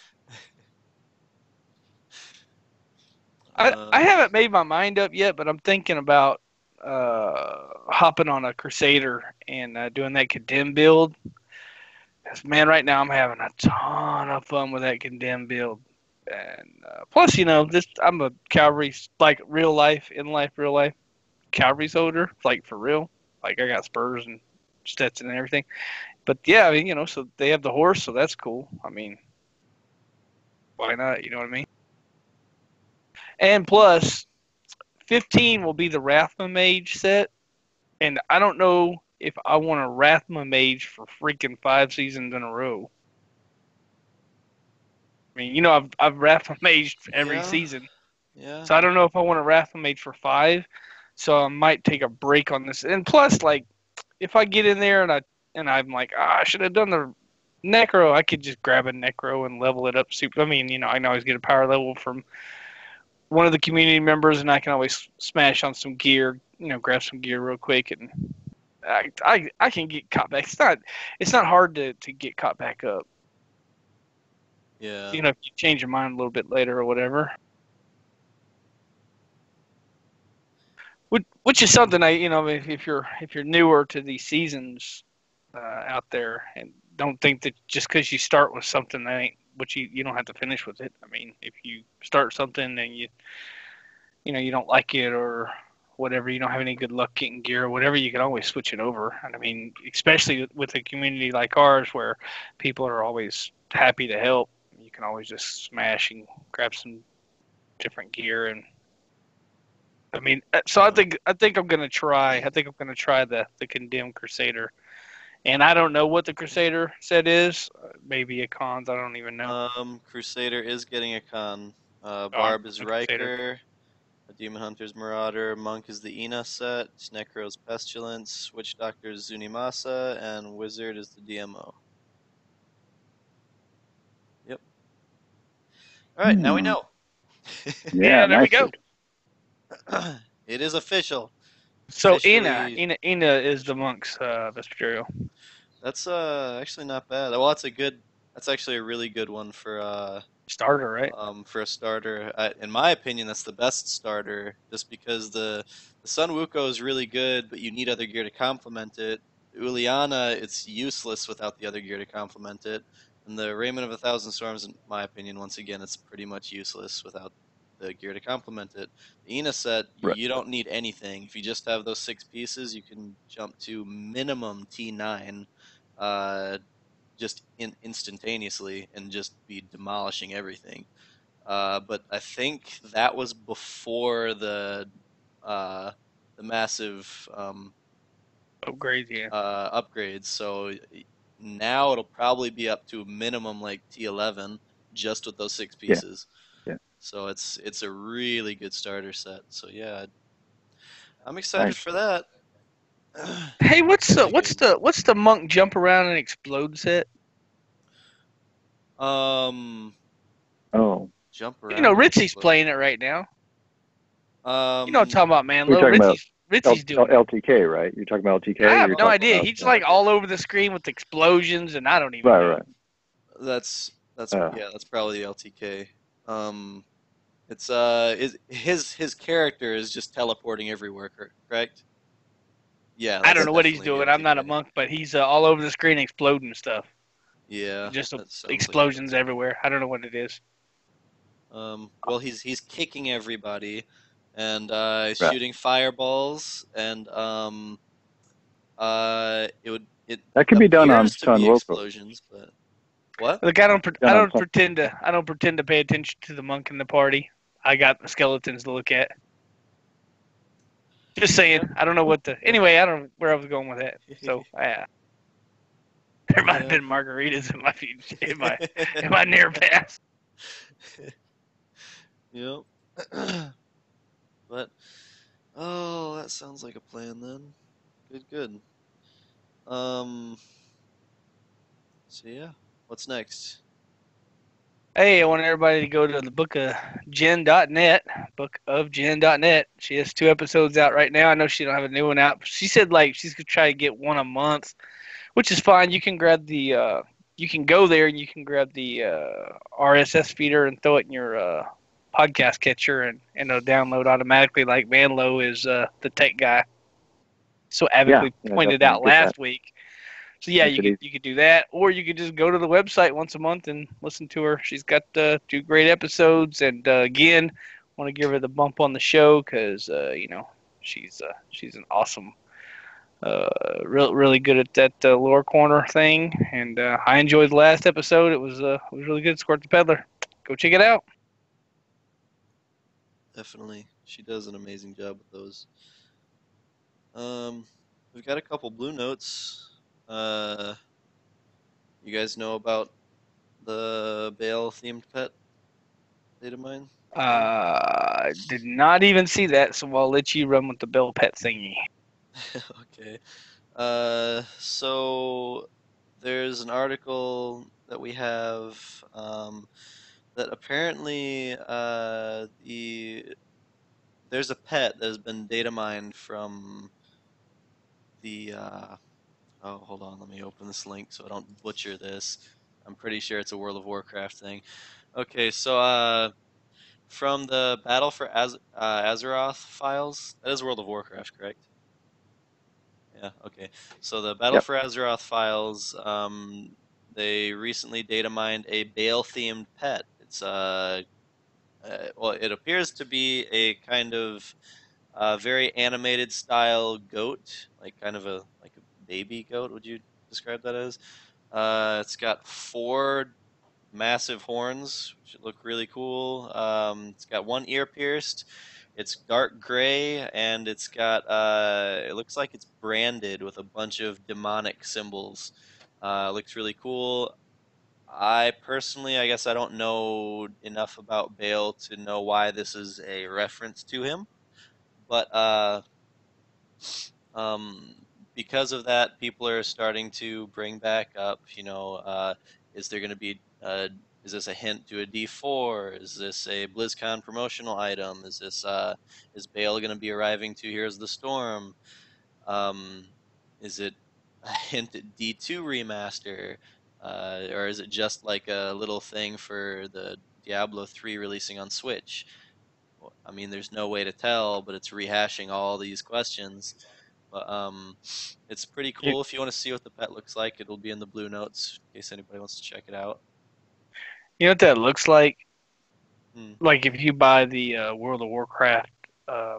[SPEAKER 3] I I
[SPEAKER 1] Um,
[SPEAKER 3] haven't made my mind up yet, but I'm thinking about uh, hopping on a Crusader and uh, doing that Condemn build. 'Cause, man, right now I'm having a ton of fun with that Condemn build. And uh, plus, you know, this I'm a cavalry, like real life, in life, real life cavalry soldier, like for real. Like I got spurs and Stetson and everything. But yeah, I mean, you know, so they have the horse, so that's cool. I mean, why not? You know what I mean? And plus, fifteen will be the Rathma Mage set, and I don't know if I want a Rathma Mage for freaking five seasons in a row. I mean, you know, I've I've Rathma Maged every
[SPEAKER 1] yeah,
[SPEAKER 3] season,
[SPEAKER 1] yeah.
[SPEAKER 3] so I don't know if I want a Rathma Mage for five. So I might take a break on this. And plus, like, if I get in there and I and I'm like, ah, I should have done the Necro, I could just grab a Necro and level it up. Super. I mean, you know, I can always get a power level from one of the community members, and I can always smash on some gear. You know, grab some gear real quick, and I I, I can get caught back. It's not it's not hard to, to get caught back up.
[SPEAKER 1] Yeah.
[SPEAKER 3] You know, if you change your mind a little bit later or whatever. Which, which is something I, you know, if, if you're if you're newer to these seasons uh, out there, and don't think that just because you start with something that ain't what you you don't have to finish with it. I mean, if you start something and you you know you don't like it or whatever, you don't have any good luck getting gear or whatever, you can always switch it over. And I mean, especially with a community like ours where people are always happy to help, you can always just smash and grab some different gear. And I mean, uh, so I
[SPEAKER 1] Yeah.
[SPEAKER 3] think I think I'm gonna try. I think I'm gonna try the the Condemned Crusader. And I don't know what the Crusader set is. Uh, maybe a cons. I don't even know.
[SPEAKER 1] Um, Crusader is getting a con. Uh,
[SPEAKER 3] Oh, I'm
[SPEAKER 1] Barb is
[SPEAKER 3] a Crusader.
[SPEAKER 1] Riker. A Demon Hunter's Marauder. Monk is the Ina set. Necro's Pestilence. Witch Doctor is Zunimasa. And Wizard is the D M O. Yep. Alright, now we
[SPEAKER 2] Hmm.
[SPEAKER 1] know.
[SPEAKER 2] Yeah,
[SPEAKER 3] Yeah, there we
[SPEAKER 2] nicely.
[SPEAKER 3] go.
[SPEAKER 1] It is official.
[SPEAKER 3] So Ina,
[SPEAKER 1] Officially.
[SPEAKER 3] Ina, Ina is the monk's uh, Vesperio.
[SPEAKER 1] That's uh actually not bad. Well, that's a good. That's actually a really good one for uh
[SPEAKER 3] Starter, right?
[SPEAKER 1] um for a starter. I, in my opinion, that's the best starter, just because the the Sun Wuko is really good, but you need other gear to complement it. Uliana, it's useless without the other gear to complement it. And the Raiment of a Thousand Storms, in my opinion, once again, it's pretty much useless without the gear to complement it. The Ina set,
[SPEAKER 2] Right.
[SPEAKER 1] you don't need anything. If you just have those six pieces, you can jump to minimum T nine, uh, just in instantaneously and just be demolishing everything. Uh, but I think that was before the uh, the massive um,
[SPEAKER 3] Upgrades, yeah.
[SPEAKER 1] uh, upgrades. So now it'll probably be up to a minimum like T eleven just with those six
[SPEAKER 2] Yeah.
[SPEAKER 1] pieces.
[SPEAKER 2] Yeah.
[SPEAKER 1] So it's it's a really good starter set. So yeah, I'm
[SPEAKER 2] Nice.
[SPEAKER 1] excited for that.
[SPEAKER 3] Hey, what's the
[SPEAKER 1] Really
[SPEAKER 3] what's
[SPEAKER 1] good.
[SPEAKER 3] the what's the monk jump around and explode set?
[SPEAKER 1] Um,
[SPEAKER 2] Oh,
[SPEAKER 1] jump
[SPEAKER 3] You know,
[SPEAKER 1] around and
[SPEAKER 3] Ritzy's
[SPEAKER 1] explode.
[SPEAKER 3] playing it right now. You know what I'm
[SPEAKER 1] Um,
[SPEAKER 3] talking about,
[SPEAKER 2] you're
[SPEAKER 3] Manlow.
[SPEAKER 2] talking about
[SPEAKER 3] Ritzy's
[SPEAKER 2] L-
[SPEAKER 3] Ritzy's
[SPEAKER 2] L-
[SPEAKER 3] doing it.
[SPEAKER 2] LTK, right? You're talking about L T K,
[SPEAKER 3] I
[SPEAKER 2] or
[SPEAKER 3] have
[SPEAKER 2] you're
[SPEAKER 3] no
[SPEAKER 2] talking
[SPEAKER 3] idea.
[SPEAKER 2] about
[SPEAKER 3] He's
[SPEAKER 2] uh,
[SPEAKER 3] like all over the screen with explosions, and I don't even
[SPEAKER 2] right,
[SPEAKER 3] know.
[SPEAKER 2] right.
[SPEAKER 1] that's that's
[SPEAKER 2] Uh,
[SPEAKER 1] yeah, that's probably the L T K. Um, it's uh, is his his character is just teleporting everywhere, cor- correct? Yeah,
[SPEAKER 3] I don't
[SPEAKER 1] that's
[SPEAKER 3] know what he's
[SPEAKER 1] definitely the
[SPEAKER 3] doing. I'm not a
[SPEAKER 1] L T K.
[SPEAKER 3] monk, but he's uh, all over the screen exploding stuff.
[SPEAKER 1] Yeah,
[SPEAKER 3] Just uh,
[SPEAKER 1] that sounds like the
[SPEAKER 3] explosions
[SPEAKER 1] L T K.
[SPEAKER 3] everywhere. I don't know what it is.
[SPEAKER 1] Um, well, he's he's kicking everybody, and uh, he's
[SPEAKER 2] right.
[SPEAKER 1] shooting fireballs, and um, uh, it would it
[SPEAKER 2] That could be done on
[SPEAKER 1] appears to
[SPEAKER 2] Sun
[SPEAKER 1] be
[SPEAKER 2] Woko.
[SPEAKER 1] explosions, but what?
[SPEAKER 3] Look, I don't. pre- I
[SPEAKER 2] Done on
[SPEAKER 3] don't
[SPEAKER 2] Sun.
[SPEAKER 3] pretend to. I don't pretend to pay attention to the monk in the party. I got the skeletons to look at. Just saying.
[SPEAKER 1] Yep,
[SPEAKER 3] I don't know what the.
[SPEAKER 1] yep.
[SPEAKER 3] Anyway, I don't know where I was going with that. So yeah, there might have
[SPEAKER 1] Yep.
[SPEAKER 3] been margaritas in my future, in my in my near past.
[SPEAKER 1] Yep. But oh, that sounds like a plan then. Good, good. Um, So yeah, what's next?
[SPEAKER 3] Hey, I want everybody to go to the book of jen dot net, book of jen dot net. She has two episodes out right now. I know she don't have a new one out. She said like she's gonna try to get one a month, which is fine. You can grab the, uh, you can go there and you can grab the uh, R S S feeder and throw it in your uh, podcast catcher, and, and it'll download automatically. Like Manlow is uh, the tech guy so
[SPEAKER 2] Yeah,
[SPEAKER 3] avidly
[SPEAKER 2] yeah,
[SPEAKER 3] pointed
[SPEAKER 2] definitely
[SPEAKER 3] out
[SPEAKER 2] get that.
[SPEAKER 3] last week. So yeah,
[SPEAKER 2] Makes
[SPEAKER 3] you
[SPEAKER 2] it
[SPEAKER 3] could
[SPEAKER 2] easy.
[SPEAKER 3] you could do that, or you could just go to the website once a month and listen to her. She's got uh, two great episodes, and uh, again, want to give her the bump on the show because uh, you know she's uh, she's an awesome, uh, real really good at that uh, lore corner thing, and uh, I enjoyed the last episode. It was uh, it was really good. Squirt the Peddler, go check it out.
[SPEAKER 1] Definitely, she does an amazing job with those. Um, we've got a couple blue notes. Uh, you guys know about the Bale themed pet data mine thing?
[SPEAKER 3] Uh, did not even see that, so I'll let you run with the Bill Pet thingy.
[SPEAKER 1] Okay. Uh, so there's an article that we have um, that apparently uh, the there's a pet that has been data mined from the uh, oh, hold on, let me open this link so I don't butcher this. I'm pretty sure it's a World of Warcraft thing. Okay, so uh, from the Battle for Az uh, Azeroth files, that is World of Warcraft, correct? Yeah, okay. So the Battle
[SPEAKER 2] Yep.
[SPEAKER 1] for Azeroth files, um, they recently data mined a Bale themed pet. It's uh, uh, well, it appears to be a kind of uh, very animated style goat, like kind of a like a baby goat. Would you describe that as? Uh, it's got four massive horns, which look really cool. Um, it's got one ear pierced. It's dark gray, and it's got uh, it looks like it's branded with a bunch of demonic symbols. Uh, looks really cool. I personally, I guess I don't know enough about Bale to know why this is a reference to him, but uh, um, because of that, people are starting to bring back up, you know, uh, is there going to be, uh, is this a hint to a D four? Is this a BlizzCon promotional item? Is this, uh, is Bale going to be arriving to Heroes of the Storm? Um, is it a hint at D two remaster? Uh, or is it just like a little thing for the Diablo three releasing on Switch? Well, I mean, there's no way to tell, but it's rehashing all these questions. But um, it's pretty
[SPEAKER 3] You,
[SPEAKER 1] cool. If you want to see what the pet looks like, it'll be in the blue notes in case anybody wants to check it out.
[SPEAKER 3] you know what that looks like?
[SPEAKER 1] Hmm.
[SPEAKER 3] Like if you buy the uh, World of Warcraft, um,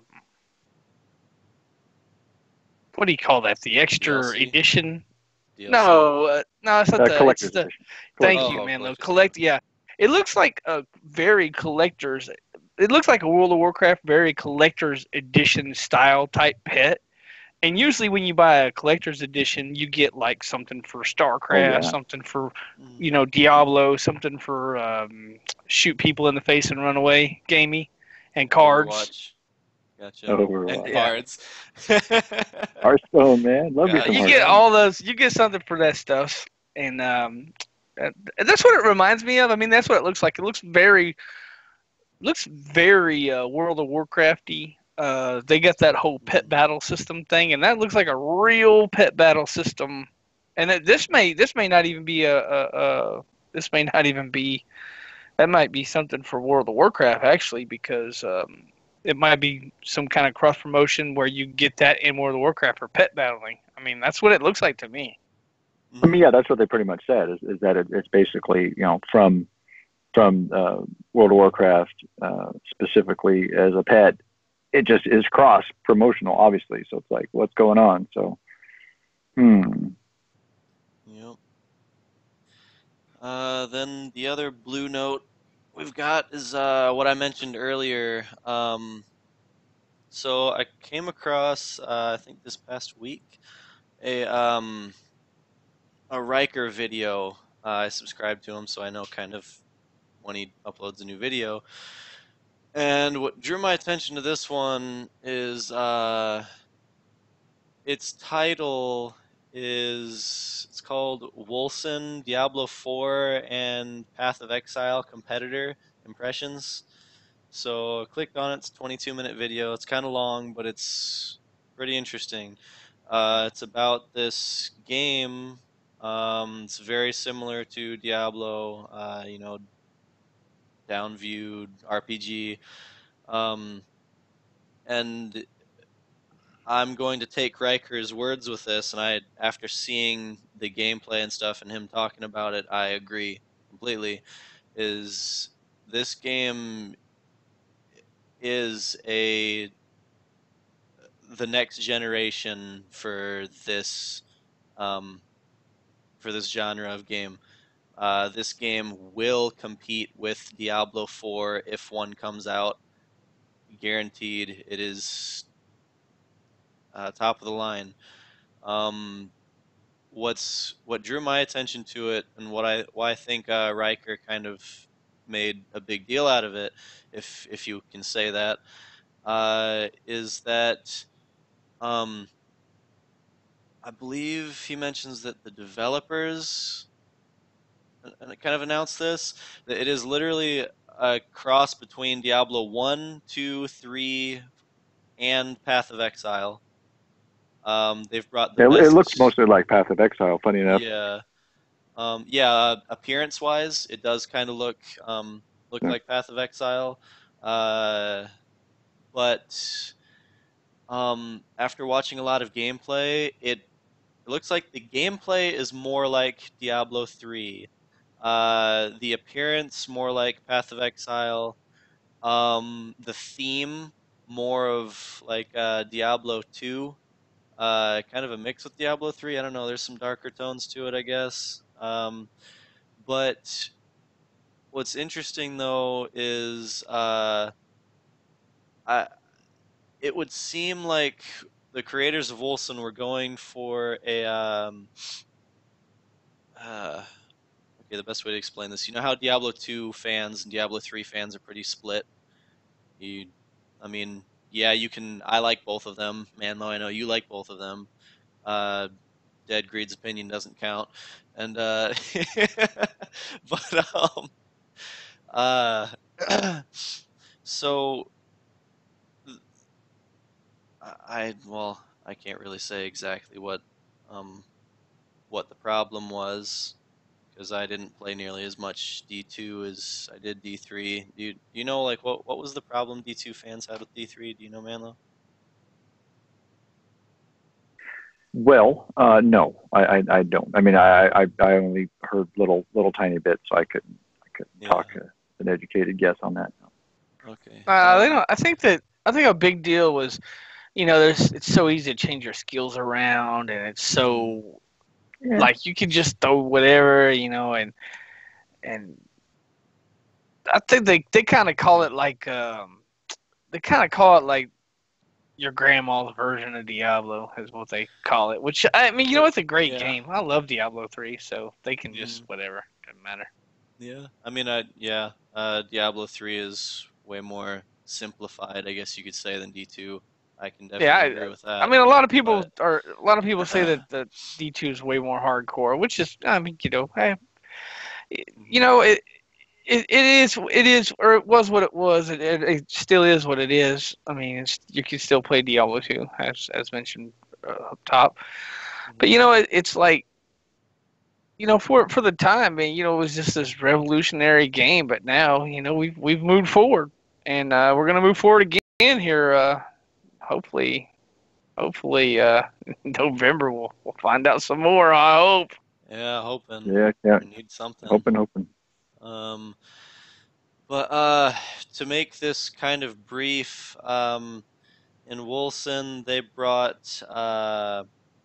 [SPEAKER 3] what do you call that? The extra
[SPEAKER 1] D L C,
[SPEAKER 3] edition?
[SPEAKER 1] D L C.
[SPEAKER 3] No, uh, no, it's not
[SPEAKER 2] Uh,
[SPEAKER 3] the. It's
[SPEAKER 2] collector's
[SPEAKER 3] the.
[SPEAKER 2] edition.
[SPEAKER 3] Thank
[SPEAKER 2] Collector's
[SPEAKER 3] you,
[SPEAKER 1] Oh,
[SPEAKER 2] edition.
[SPEAKER 3] man. Though
[SPEAKER 1] collector's, yeah.
[SPEAKER 3] collect, yeah, it looks like a very collector's. It looks like a World of Warcraft very collector's edition style type pet. And usually, when you buy a collector's edition, you get like something for
[SPEAKER 2] Oh
[SPEAKER 3] StarCraft,
[SPEAKER 2] yeah.
[SPEAKER 3] something for,
[SPEAKER 1] Mm.
[SPEAKER 3] you know, Diablo, something for um, shoot people in the face and run away, gamey, and cards.
[SPEAKER 1] Overwatch. Gotcha. And
[SPEAKER 2] Overwatch.
[SPEAKER 3] Yeah,
[SPEAKER 1] cards.
[SPEAKER 2] Hearthstone, man. Love me
[SPEAKER 3] uh,
[SPEAKER 2] some
[SPEAKER 3] you get
[SPEAKER 1] Hearthstone.
[SPEAKER 2] Hearthstone.
[SPEAKER 3] all those. You get something for that stuff, and um, uh, that's what it reminds me of. I mean, that's what it looks like. It looks very, looks very uh, World of Warcrafty. Uh, they got that whole pet
[SPEAKER 1] Mm.
[SPEAKER 3] battle system thing, and that looks like a real pet battle system. And it, this may this may not even be a, a, a this may not even be that might be something for World of Warcraft actually, because um, it might be some kind of cross promotion where you get that in World of Warcraft for pet battling. I mean, that's what it looks like to me.
[SPEAKER 2] I mean,
[SPEAKER 1] Mm.
[SPEAKER 2] yeah, that's what they pretty much said is, is that it, it's basically you know from from uh, World of Warcraft uh, specifically as a pet. It just is cross promotional, obviously. So it's like, what's going on? So, hmm.
[SPEAKER 1] Yep. Uh, then the other blue note we've got is uh, what I mentioned earlier. Um, so I came across, uh, I think this past week, a um, a Riker video. Uh, I subscribe to him, so I know kind of when he uploads a new video. And what drew my attention to this one is uh, its title is it's called Wolcen, Diablo four, and Path of Exile Competitor Impressions. So I clicked on it. It's a twenty-two minute video. It's kind of long, but it's pretty interesting. Uh, it's about this game. Um, it's very similar to Diablo. Uh, you know, down viewed R P G. Um, and I'm going to take Riker's words with this, and I, after seeing the gameplay and stuff and him talking about it, I agree completely. Is this game is a the next generation for this um, for this genre of game. Uh, this game will compete with Diablo four if one comes out. Guaranteed, it is uh, top of the line. Um, what's what drew my attention to it, and what I why I think uh, Riker kind of made a big deal out of it, if if you can say that, uh, is that um, I believe he mentions that the developers uh, uh, kind of announced this, that it is literally a cross between Diablo one, two, three, and Path of Exile. Um, they've brought the
[SPEAKER 2] It, it looks
[SPEAKER 1] best,
[SPEAKER 2] mostly like Path of Exile. Funny enough.
[SPEAKER 1] yeah, um, yeah. Uh, appearance-wise, it does kind of look um, look
[SPEAKER 2] Yeah.
[SPEAKER 1] like Path of Exile, uh, but um, after watching a lot of gameplay, it It looks like the gameplay is more like Diablo three. Uh, the appearance more like Path of Exile. Um, the theme more of like uh, Diablo two. Uh, kind of a mix with Diablo three. I don't know. There's some darker tones to it, I guess. Um, but what's interesting though is uh, I it would seem like the creators of Wolcen were going for a um, uh, okay, the best way to explain this, you know how Diablo two fans and Diablo three fans are pretty split? You, I mean, yeah, you can. I like both of them. Manlow, I know you like both of them. Uh, Dead Greed's opinion doesn't count. And, uh, but, um, uh, so, I, well, I can't really say exactly what, um, what the problem was, because I didn't play nearly as much D two as I did D three. Do you, do you know like what what was the problem D two fans had with D three? Do you know, Manlo?
[SPEAKER 2] Well, uh, no, I, I, I don't. I mean, I, I, I only heard little, little tiny bits, so I couldn't, I couldn't
[SPEAKER 1] Yeah.
[SPEAKER 2] talk uh, an educated guess on that.
[SPEAKER 1] Okay.
[SPEAKER 3] Uh, they
[SPEAKER 1] Um.
[SPEAKER 3] don't. I think that I think a big deal was, you know, there's it's so easy to change your skills around, and it's
[SPEAKER 1] Mhm.
[SPEAKER 3] so
[SPEAKER 2] Yeah.
[SPEAKER 3] like you can just throw whatever, you know, and and I think they they kind of call it like um they kind of call it like your grandma's version of Diablo is what they call it. Which I mean, you know,
[SPEAKER 1] But
[SPEAKER 3] it's a great
[SPEAKER 1] yeah.
[SPEAKER 3] game. I love Diablo three, so they can just
[SPEAKER 1] Mhm.
[SPEAKER 3] whatever, doesn't matter.
[SPEAKER 1] Yeah. I mean, I yeah. Uh, Diablo three is way more simplified, I guess you could say, than D two. I can
[SPEAKER 3] Yeah,
[SPEAKER 1] definitely
[SPEAKER 3] I,
[SPEAKER 1] agree with
[SPEAKER 3] I
[SPEAKER 1] that.
[SPEAKER 3] mean, a lot of people
[SPEAKER 1] But
[SPEAKER 3] are a lot of people say that the D two is way more hardcore, which is I mean, you know, hey, you
[SPEAKER 1] mhm.
[SPEAKER 3] know, it, it it is it is or it was what it was. It, it, it still is what it is. I mean, it's, you can still play Diablo two as as mentioned uh, up top. But you
[SPEAKER 1] Mhm.
[SPEAKER 3] know, it, it's like you know for for the time, I mean, you know, it was just this revolutionary game. But now, you know, we've we've moved forward, and uh, we're gonna move forward again here. Uh, hopefully, hopefully, uh, November we'll we'll find out some more. I hope.
[SPEAKER 1] Yeah, hoping
[SPEAKER 2] Yeah, yeah.
[SPEAKER 1] we need something.
[SPEAKER 2] Open, open.
[SPEAKER 1] Um. But uh, to make this kind of brief, um, in Wolcen they brought uh,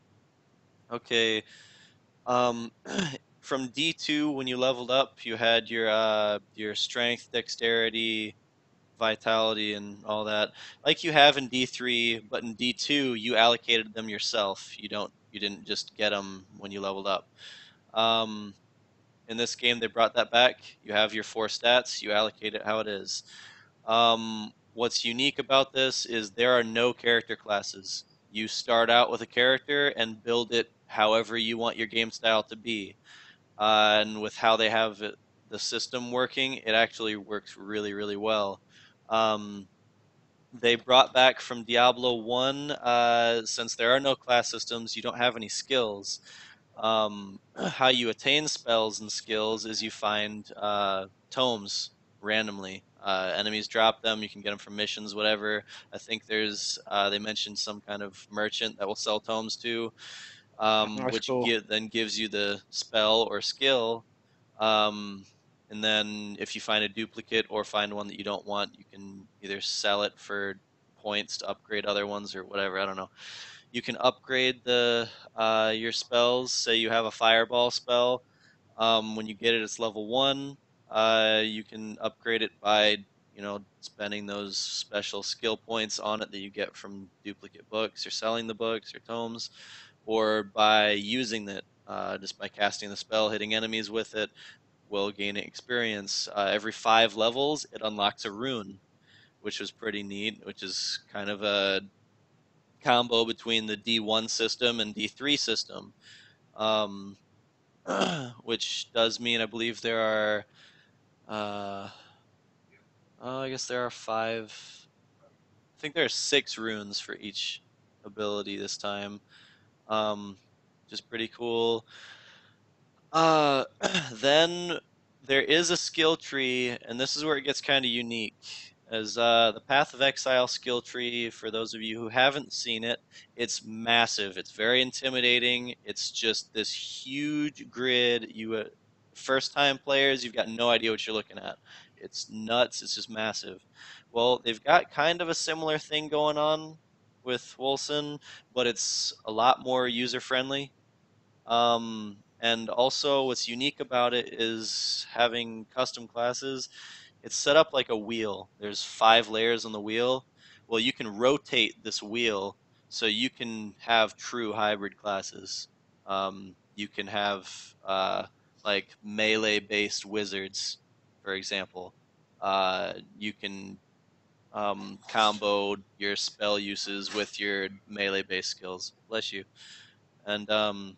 [SPEAKER 1] okay, um, from D two when you leveled up, you had your uh your strength, dexterity, vitality, and all that, like you have in D three. But in D two, you allocated them yourself. You don't you didn't just get them when you leveled up. Um, in this game, they brought that back. You have your four stats. You allocate it how it is. Um, what's unique about this is there are no character classes. You start out with a character and build it however you want your game style to be. Uh, and with how they have it, the system working, it actually works really, really well. Um, they brought back from Diablo one, uh, since there are no class systems, you don't have any skills. Um, how you attain spells and skills is you find uh, tomes randomly. Uh, enemies drop them. You can get them from missions, whatever. I think there's uh, they mentioned some kind of merchant that will sell tomes too, um,
[SPEAKER 3] That's
[SPEAKER 1] which
[SPEAKER 3] cool.
[SPEAKER 1] give, then gives you the spell or skill. Um, and then if you find a duplicate or find one that you don't want, you can either sell it for points to upgrade other ones or whatever. I don't know. You can upgrade the uh, your spells. Say you have a fireball spell. Um, when you get it, it's level one. Uh, you can upgrade it by you know spending those special skill points on it that you get from duplicate books or selling the books or tomes, or by using it. Uh, just by casting the spell, hitting enemies with it, will gain experience. Uh, every five levels, it unlocks a rune, which was pretty neat. Which is kind of a combo between the D one system and D three system, um, which does mean I believe there are, uh, oh, I guess there are five, I think there are six runes for each ability this time, um, which is pretty cool. Uh, then there is a skill tree, and this is where it gets kind of unique. As uh, the Path of Exile skill tree, for those of you who haven't seen it, it's massive. It's very intimidating. It's just this huge grid. You uh, first time players, you've got no idea what you're looking at. It's nuts. It's just massive. Well, they've got kind of a similar thing going on with Wolcen, but it's a lot more user friendly. Um, and also, what's unique about it is having custom classes. It's set up like a wheel. There's five layers on the wheel. Well, you can rotate this wheel so you can have true hybrid classes. Um, you can have uh, like melee-based wizards, for example. Uh, you can um, combo your spell uses with your melee-based skills. Bless you. And um,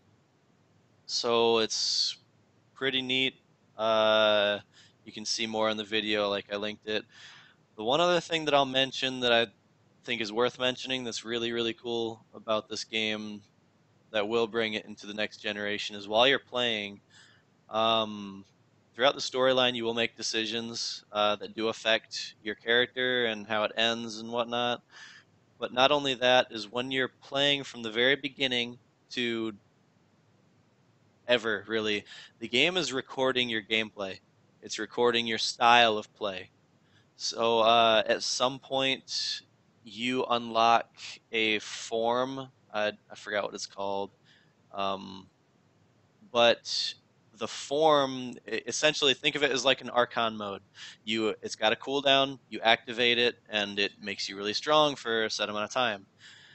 [SPEAKER 1] so it's pretty neat. Uh, you can see more in the video, like I linked it. The one other thing that I'll mention that I think is worth mentioning that's really, really cool about this game that will bring it into the next generation is while you're playing, um, throughout the storyline, you will make decisions uh, that do affect your character and how it ends and whatnot. But not only that, is when you're playing from the very beginning to ever really. The game is recording your gameplay. It's recording your style of play. So uh, at some point, you unlock a form. I, I forgot what it's called. Um, but the form, e- essentially, think of it as like an Archon mode. You, it's got a cooldown. You activate it, and it makes you really strong for a set amount of time.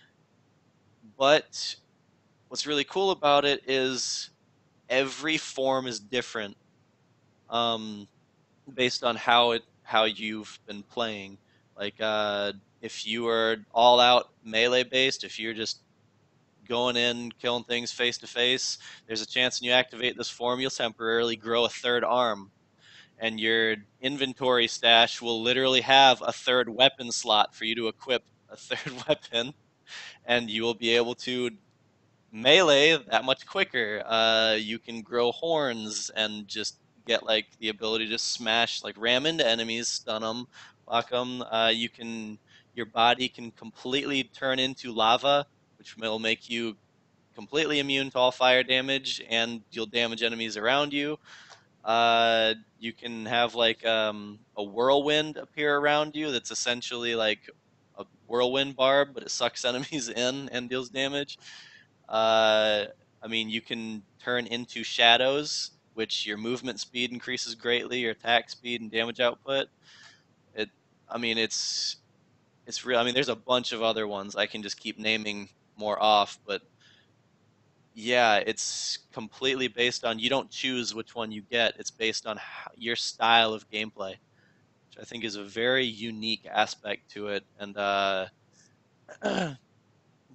[SPEAKER 1] But what's really cool about it is every form is different. Um, Based on how it how you've been playing. Like uh, if you are all out melee based, if you're just going in killing things face to face, there's a chance when you activate this form you'll temporarily grow a third arm, and your inventory stash will literally have a third weapon slot for you to equip a third weapon, and you will be able to melee that much quicker. Uh, you can grow horns and just get like the ability to smash, like ram into enemies, stun them, block them. Uh, you can your body can completely turn into lava, which will make you completely immune to all fire damage, and you'll damage enemies around you. Uh, you can have like um, a whirlwind appear around you that's essentially like a whirlwind barb, but it sucks enemies in and deals damage. Uh, I mean, you can turn into shadows, which your movement speed increases greatly, your attack speed and damage output. It, I mean, it's it's real. I mean, there's a bunch of other ones I can just keep naming more off, but yeah, it's completely based on you don't choose which one you get. It's based on how, your style of gameplay, which I think is a very unique aspect to it. And uh,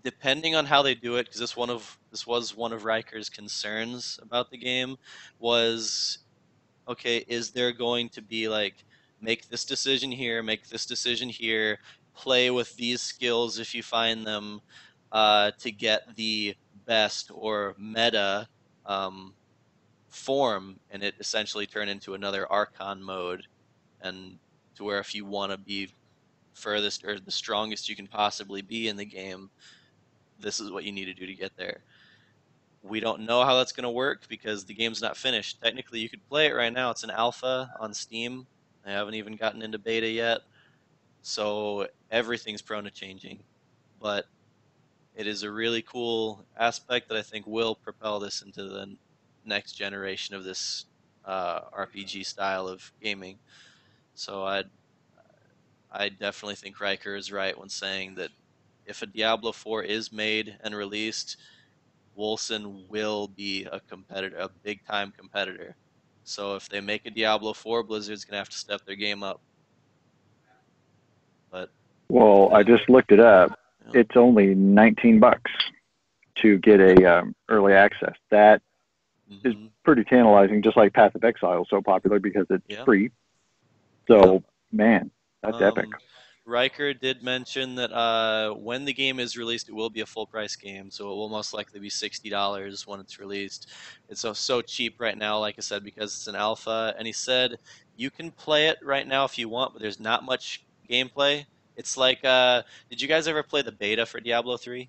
[SPEAKER 1] depending on how they do it, because this one of this was one of Riker's concerns about the game, was okay, is there going to be like make this decision here, make this decision here, play with these skills if you find them uh, to get the best or meta um, form, and it essentially turn into another Archon mode, and to where if you want to be furthest or the strongest you can possibly be in the game, this is what you need to do to get there. We don't know how that's going to work because the game's not finished. Technically, you could play it right now. It's an alpha on Steam. I haven't even gotten into beta yet. So everything's prone to changing. But it is a really cool aspect that I think will propel this into the next generation of this uh, R P G style of gaming. So I I definitely think Riker is right when saying that if a Diablo four is made and released, Wolcen will be a competitor, a big time competitor. So if they make a Diablo four, Blizzard's gonna have to step their game up. But
[SPEAKER 2] Well, I just looked it up.
[SPEAKER 1] yeah.
[SPEAKER 2] It's only nineteen bucks to get a um, early access. That
[SPEAKER 1] Mm-hmm.
[SPEAKER 2] is pretty tantalizing, just like Path of Exile is so popular because it's
[SPEAKER 1] Yeah.
[SPEAKER 2] free. So,
[SPEAKER 1] Yeah.
[SPEAKER 2] man, that's
[SPEAKER 1] um,
[SPEAKER 2] epic.
[SPEAKER 1] Riker did mention that uh, when the game is released, it will be a full price game, so it will most likely be sixty dollars when it's released. It's so, so cheap right now, like I said, because it's an alpha. And he said you can play it right now if you want, but there's not much gameplay. It's like, uh, did you guys ever play the beta for Diablo three?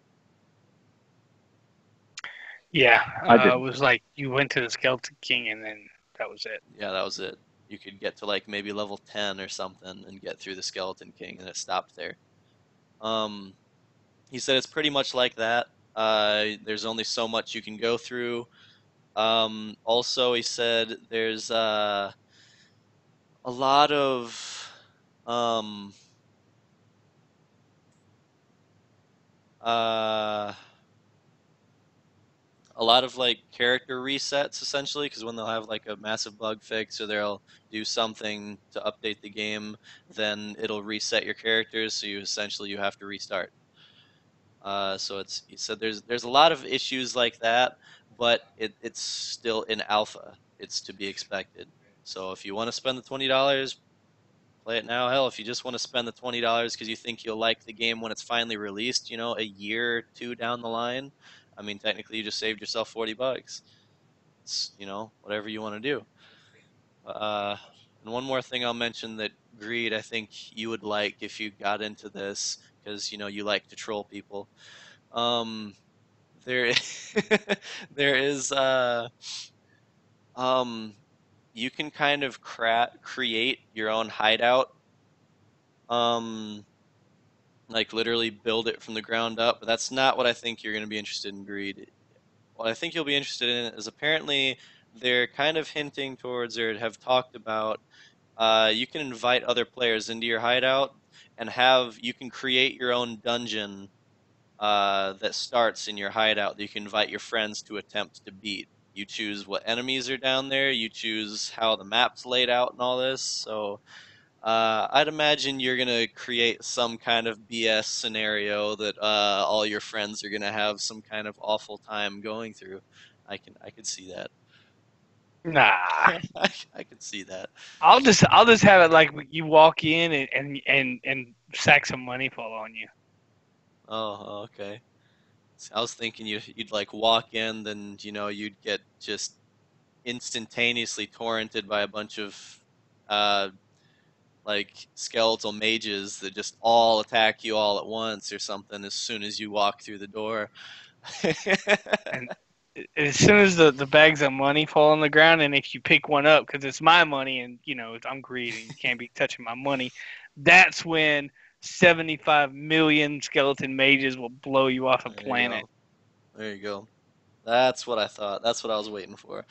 [SPEAKER 4] Yeah,
[SPEAKER 2] I
[SPEAKER 4] uh,
[SPEAKER 2] did.
[SPEAKER 4] it was like you went to the Skeleton King and then that was it.
[SPEAKER 1] Yeah, that was it. You could get to like maybe level ten or something and get through the Skeleton King, and it stopped there. Um, he said it's pretty much like that. Uh, there's only so much you can go through. Um, also, he said there's uh, a lot of um, uh, a lot of like character resets essentially, because when they'll have like a massive bug fix or they'll do something to update the game, then it'll reset your characters. So you essentially you have to restart. Uh, so it's he said there's there's a lot of issues like that, but it, it's still in alpha. It's to be expected. So if you want to spend the twenty dollars, play it now. Hell, if you just want to spend the twenty dollars because you think you'll like the game when it's finally released, you know, a year or two down the line, I mean, technically you just saved yourself forty bucks. It's, you know, whatever you want to do. Uh, and one more thing I'll mention that Greed, I think you would like if you got into this because you know you like to troll people. Um, there, there is uh, um, you can kind of cra- create your own hideout. Um, like literally build it from the ground up, but that's not what I think you're going to be interested in, Greed. What I think you'll be interested in is apparently they're kind of hinting towards or have talked about uh, you can invite other players into your hideout and have you can create your own dungeon uh, that starts in your hideout that you can invite your friends to attempt to beat. You choose what enemies are down there, you choose how the map's laid out and all this. So uh, I'd imagine you're gonna create some kind of B S scenario that uh, all your friends are gonna have some kind of awful time going through. I can I could see that.
[SPEAKER 4] Nah,
[SPEAKER 1] I, I could see that.
[SPEAKER 4] I'll just I'll just have it like you walk in and and and, and sacks of money fall on you.
[SPEAKER 1] Oh, okay. I was thinking you you'd like walk in, then you know you'd get just instantaneously torrented by a bunch of uh, like skeletal mages that just all attack you all at once or something as soon as you walk through the door.
[SPEAKER 4] And as soon as the, the bags of money fall on the ground, and if you pick one up because it's my money and you know I'm greedy and you can't be touching my money, that's when seventy-five million skeleton mages will blow you off a
[SPEAKER 1] There you
[SPEAKER 4] planet.
[SPEAKER 1] go. There you go. That's what I thought. That's what I was waiting for.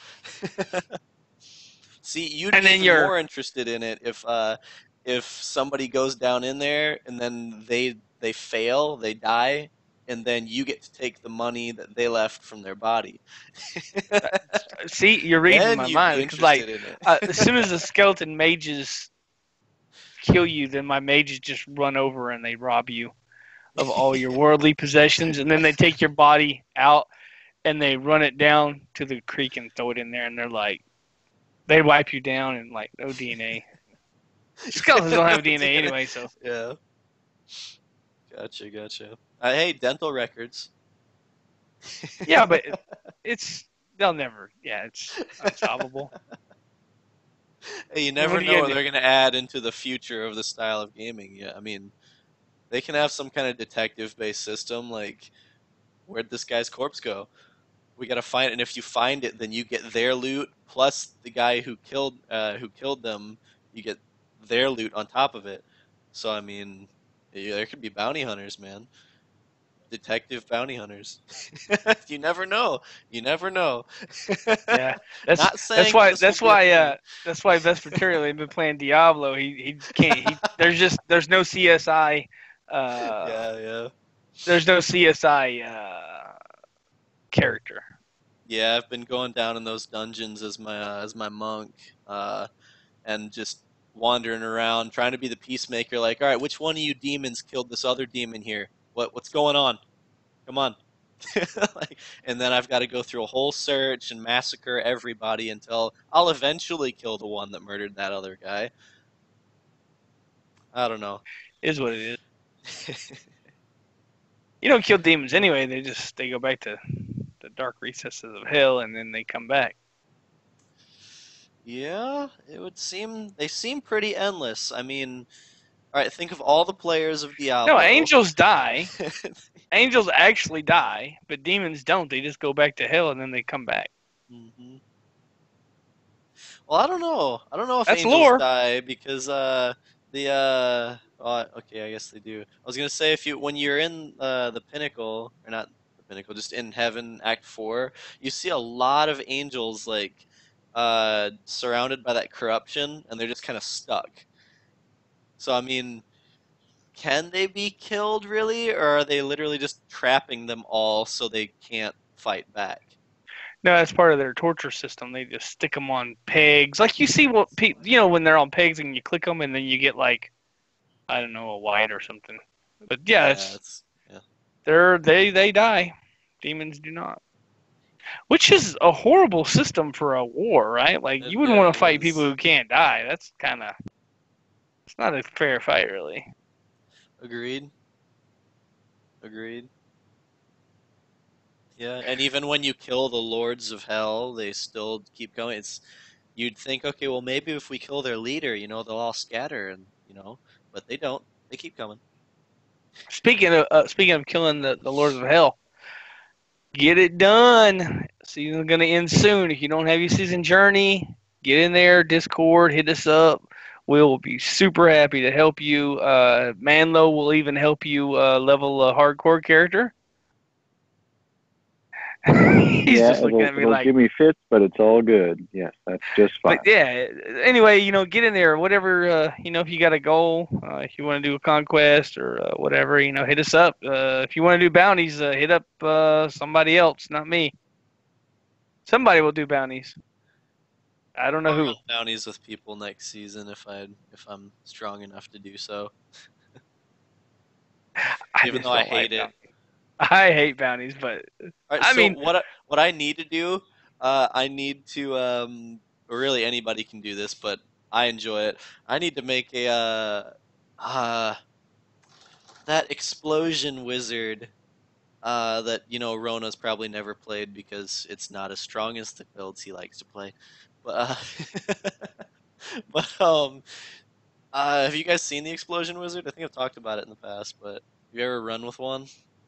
[SPEAKER 1] See, you'd
[SPEAKER 4] And
[SPEAKER 1] be
[SPEAKER 4] then
[SPEAKER 1] even
[SPEAKER 4] you're
[SPEAKER 1] more interested in it if uh if somebody goes down in there and then they they fail, they die, and then you get to take the money that they left from their body.
[SPEAKER 4] see you're reading
[SPEAKER 1] Then
[SPEAKER 4] my
[SPEAKER 1] you'd be
[SPEAKER 4] mind because like
[SPEAKER 1] interested in it.
[SPEAKER 4] uh, as soon as the skeleton mages kill you, then my mages just run over and they rob you. of all your worldly possessions, and then they take your body out and they run it down to the creek and throw it in there, and they're like, they wipe you down and like no D N A. Skeletons don't have D N A anyway, so
[SPEAKER 1] Yeah. Gotcha, gotcha. Uh, hey, dental records.
[SPEAKER 4] yeah, but it, it's they'll never. Yeah, it's unsolvable.
[SPEAKER 1] Hey, you never
[SPEAKER 4] What are you
[SPEAKER 1] know
[SPEAKER 4] gonna
[SPEAKER 1] what
[SPEAKER 4] do?
[SPEAKER 1] they're gonna add into the future of the style of gaming. Yeah, I mean, they can have some kind of detective-based system, like where'd this guy's corpse go? We gotta find it, and if you find it, then you get their loot plus the guy who killed uh, who killed them. You get their loot on top of it. So I mean, yeah, there could be bounty hunters, man. Detective bounty hunters. You never know. You never know.
[SPEAKER 4] Yeah, that's
[SPEAKER 1] Not
[SPEAKER 4] that's
[SPEAKER 1] saying
[SPEAKER 4] why
[SPEAKER 1] this will
[SPEAKER 4] that's
[SPEAKER 1] be a
[SPEAKER 4] why uh
[SPEAKER 1] thing.
[SPEAKER 4] that's why Vesper has been playing Diablo. He he can't. He there's just there's no C S I. Uh,
[SPEAKER 1] Yeah, yeah.
[SPEAKER 4] there's no C S I uh character.
[SPEAKER 1] Yeah, I've been going down in those dungeons as my uh, as my monk, uh, and just wandering around trying to be the peacemaker. Like, all right, which one of you demons killed this other demon here? What what's going on? Come on. Like, and then I've got to go through a whole search and massacre everybody until I'll eventually kill the one that murdered that other guy. I don't know.
[SPEAKER 4] Is what it is. You don't kill demons anyway. They just they go back to the dark recesses of hell, and then they come back.
[SPEAKER 1] Yeah, it would seem they seem pretty endless. I mean, all right, think of all the players of
[SPEAKER 4] No,
[SPEAKER 1] Diablo.
[SPEAKER 4] angels die. Angels actually die, but demons don't. They just go back to hell and then they come back.
[SPEAKER 1] hmm Well, I don't know. I don't know if
[SPEAKER 4] That's
[SPEAKER 1] angels
[SPEAKER 4] lore.
[SPEAKER 1] die because uh the uh oh, okay, I guess they do. I was gonna say if you when you're in uh the pinnacle or not the pinnacle, just in heaven, Act Four, you see a lot of angels like uh surrounded by that corruption, and they're just kind of stuck. So I mean, can they be killed really, or are they literally just trapping them all so they can't fight back?
[SPEAKER 4] No, that's part of their torture system. They just stick them on pegs, like you see what pe- you know when they're on pegs and you click them and then you get like I don't know a light or something. But yeah,
[SPEAKER 1] Yeah,
[SPEAKER 4] it's
[SPEAKER 1] it's yeah.
[SPEAKER 4] they're they they die. Demons do not. Which is a horrible system for a war, right? Like
[SPEAKER 1] It,
[SPEAKER 4] you wouldn't
[SPEAKER 1] yeah,
[SPEAKER 4] want
[SPEAKER 1] it
[SPEAKER 4] to fight people
[SPEAKER 1] is.
[SPEAKER 4] who can't die. That's kind of it's not a fair fight, really.
[SPEAKER 1] Agreed. Agreed. Yeah, and even when you kill the lords of hell, they still keep going. It's you'd think, okay, well maybe if we kill their leader, you know, they'll all scatter, and you know, but they don't. They keep coming.
[SPEAKER 4] Speaking of uh, speaking of killing the, the lords of hell, get it done. Season's gonna end soon. If you don't have your season journey, get in there, Discord, hit us up. We'll be super happy to help you. Uh, Manlow will even help you uh, level a hardcore character. He's
[SPEAKER 2] Yeah,
[SPEAKER 4] just looking
[SPEAKER 2] it'll
[SPEAKER 4] at me
[SPEAKER 2] it'll
[SPEAKER 4] like,
[SPEAKER 2] give me fits, but it's all good. Yes, that's just
[SPEAKER 4] but
[SPEAKER 2] fine.
[SPEAKER 4] yeah. Anyway, you know, get in there. Whatever, uh, you know, if you got a goal, uh, if you want to do a conquest or uh, whatever, you know, hit us up. Uh, if you want to do bounties, uh, hit up uh, somebody else, not me. Somebody will do bounties. I don't know
[SPEAKER 1] I'll
[SPEAKER 4] who.
[SPEAKER 1] run bounties with people next season if I if I'm strong enough to do so.
[SPEAKER 4] I
[SPEAKER 1] Even though
[SPEAKER 4] just
[SPEAKER 1] I
[SPEAKER 4] don't
[SPEAKER 1] hate
[SPEAKER 4] like
[SPEAKER 1] it.
[SPEAKER 4] bounties. I hate bounties, but
[SPEAKER 1] All right,
[SPEAKER 4] I
[SPEAKER 1] so
[SPEAKER 4] mean,
[SPEAKER 1] what I, what I need to do, uh, I need to, um, or really anybody can do this, but I enjoy it. I need to make a, uh, uh, that explosion wizard, uh, that you know Rona's probably never played because it's not as strong as the builds he likes to play. But, uh, but um, uh, have you guys seen the explosion wizard? I think I've talked about it in the past, but have you ever run with one?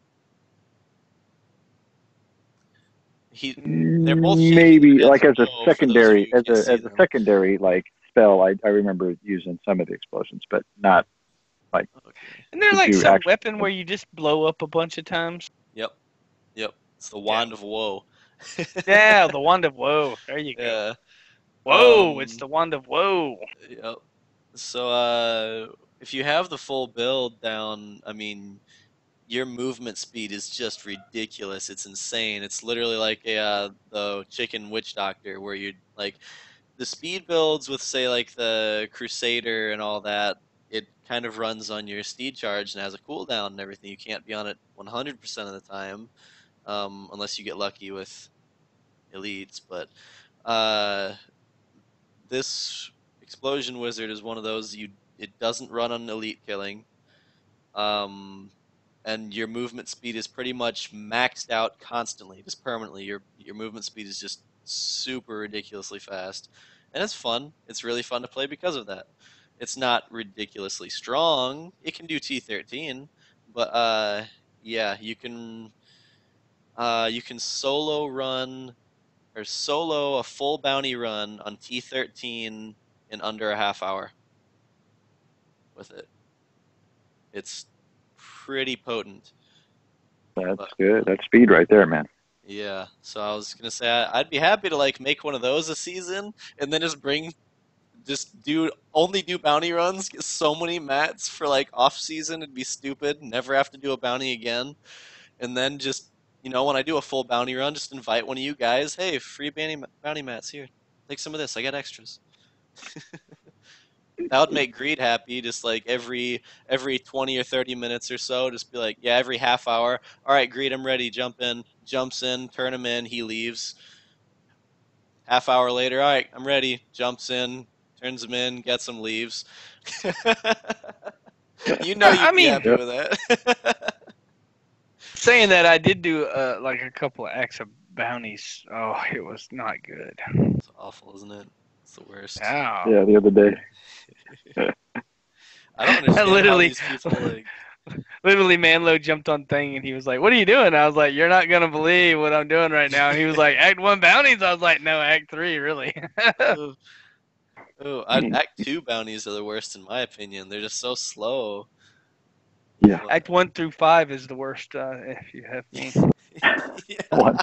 [SPEAKER 1] He, they're both shaky
[SPEAKER 2] Maybe
[SPEAKER 1] as
[SPEAKER 2] like as a
[SPEAKER 1] bow for those of
[SPEAKER 2] secondary,
[SPEAKER 1] you who
[SPEAKER 2] as
[SPEAKER 1] can't
[SPEAKER 2] a
[SPEAKER 1] see
[SPEAKER 2] as a
[SPEAKER 1] them.
[SPEAKER 2] secondary like spell. I I remember using some of the explosions, but not like
[SPEAKER 1] Okay.
[SPEAKER 4] isn't there
[SPEAKER 2] to
[SPEAKER 4] like
[SPEAKER 2] do
[SPEAKER 4] some
[SPEAKER 2] actual.
[SPEAKER 4] weapon where you just blow up a bunch of times?
[SPEAKER 1] Yep. Yep. It's the
[SPEAKER 4] Yeah.
[SPEAKER 1] wand of woe.
[SPEAKER 4] Yeah, the wand of woe. There you go.
[SPEAKER 1] Yeah.
[SPEAKER 4] Whoa, it's
[SPEAKER 1] Um.
[SPEAKER 4] the wand of woe.
[SPEAKER 1] Yep. So, uh, if you have the full build down, I mean, your movement speed is just ridiculous. It's insane. It's literally like a uh, the chicken witch doctor, where you like the speed builds with say like the Crusader and all that. It kind of runs on your steed charge and has a cooldown and everything. You can't be on it one hundred percent of the time, um, unless you get lucky with elites. But uh, this explosion wizard is one of those you it doesn't run on elite killing, um, and your movement speed is pretty much maxed out constantly, just permanently. Your your movement speed is just super ridiculously fast, and it's fun. It's really fun to play because of that. It's not ridiculously strong. It can do T thirteen, but uh, yeah, you can uh, you can solo run or solo a full bounty run on T thirteen in under a half hour with it. It's pretty potent.
[SPEAKER 2] That's
[SPEAKER 1] But,
[SPEAKER 2] good. That's speed right there, man.
[SPEAKER 1] yeah, so I was gonna say I- I'd be happy to like make one of those a season and then just bring just do only do bounty runs, get so many mats for like off season. It'd be stupid, never have to do a bounty again, and then just you know when I do a full bounty run, just invite one of you guys. Hey, free bounty bounty mats here. Take some of this. I got extras. That would make Greed happy. Just like every every twenty or thirty minutes or so, just be like, yeah, every half hour. All right, Greed, I'm ready. Jump in. Jumps in. Turn him in. He leaves. Half hour later, all right, I'm ready. Jumps in. Turns him in. Gets him. Leaves. You know
[SPEAKER 4] I
[SPEAKER 1] you'd be
[SPEAKER 4] mean,
[SPEAKER 1] happy
[SPEAKER 2] Yep.
[SPEAKER 1] with that.
[SPEAKER 4] saying that, I did do uh, like a couple of acts of bounties. Oh, it was not good.
[SPEAKER 1] It's awful, isn't it? It's the worst.
[SPEAKER 4] Wow.
[SPEAKER 2] Yeah, the other day.
[SPEAKER 1] I don't understand how
[SPEAKER 4] Literally-
[SPEAKER 1] these people like.
[SPEAKER 4] Literally, Manlow jumped on thing and he was like, "What are you doing?" I was like, "You're not gonna believe what I'm doing right now." And he was like, "Act one bounties." I was like, "No, Act three, really."
[SPEAKER 1] Oh, oh, I, Act two bounties are the worst in my opinion. They're just so slow.
[SPEAKER 2] Yeah.
[SPEAKER 1] But-
[SPEAKER 4] Act one through five is the worst, uh, if you have me.
[SPEAKER 1] yeah.
[SPEAKER 2] One.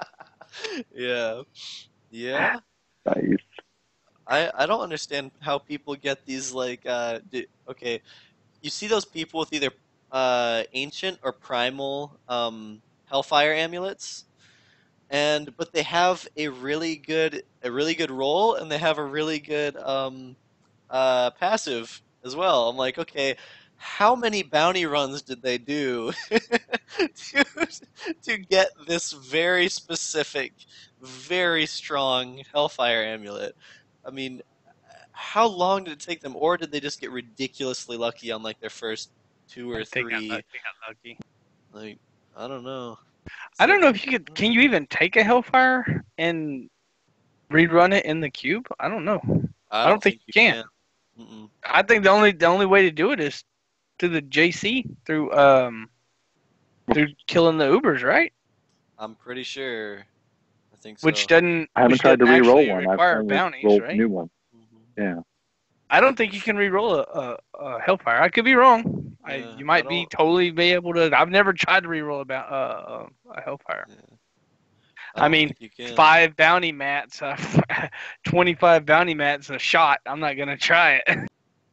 [SPEAKER 1] Yeah. Yeah.
[SPEAKER 2] Nice.
[SPEAKER 1] I, I don't understand how people get these like uh d okay, you see those people with either uh ancient or primal um hellfire amulets, and but they have a really good a really good roll and they have a really good um uh passive as well. I'm like, okay, how many bounty runs did they do to to get this very specific, very strong hellfire amulet? I mean, how long did it take them, or did they just get ridiculously lucky on like their first two or
[SPEAKER 4] I think I,
[SPEAKER 1] three?
[SPEAKER 4] I think I'm lucky.
[SPEAKER 1] Like, I don't know. It's
[SPEAKER 4] I don't
[SPEAKER 1] like-
[SPEAKER 4] know if you could. Can you even take a Hellfire and rerun it in the cube? I don't know.
[SPEAKER 1] I
[SPEAKER 4] I don't think you can.
[SPEAKER 1] can. Mm-mm.
[SPEAKER 4] I think the only the only way to do it is through the J C through um through killing the Ubers, right?
[SPEAKER 1] I'm pretty sure. I think so.
[SPEAKER 4] Which doesn't.
[SPEAKER 2] I haven't
[SPEAKER 4] which
[SPEAKER 2] tried to
[SPEAKER 4] doesn't
[SPEAKER 2] re-roll
[SPEAKER 4] actually
[SPEAKER 2] one. I've
[SPEAKER 4] require
[SPEAKER 2] only
[SPEAKER 4] bounties,
[SPEAKER 2] rolled
[SPEAKER 4] right?
[SPEAKER 2] new one.
[SPEAKER 1] Mhm.
[SPEAKER 2] Yeah.
[SPEAKER 4] I don't think you can re-roll a, a, a Hellfire. I could be wrong. I,
[SPEAKER 1] Yeah,
[SPEAKER 4] you
[SPEAKER 1] I
[SPEAKER 4] might be
[SPEAKER 1] don't-
[SPEAKER 4] totally be able to. I've never tried to re-roll about uh, a Hellfire.
[SPEAKER 1] Yeah.
[SPEAKER 4] I
[SPEAKER 1] don't
[SPEAKER 4] mean,
[SPEAKER 1] think you can.
[SPEAKER 4] Five bounty mats, uh, twenty-five bounty mats a shot. I'm not gonna try it.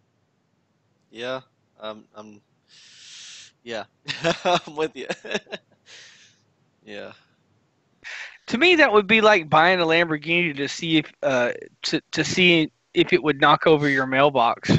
[SPEAKER 1] Yeah. Um. I'm. Yeah. I'm with you. Yeah.
[SPEAKER 4] To me, that would be like buying a Lamborghini to see if uh to to see if it would knock over your mailbox.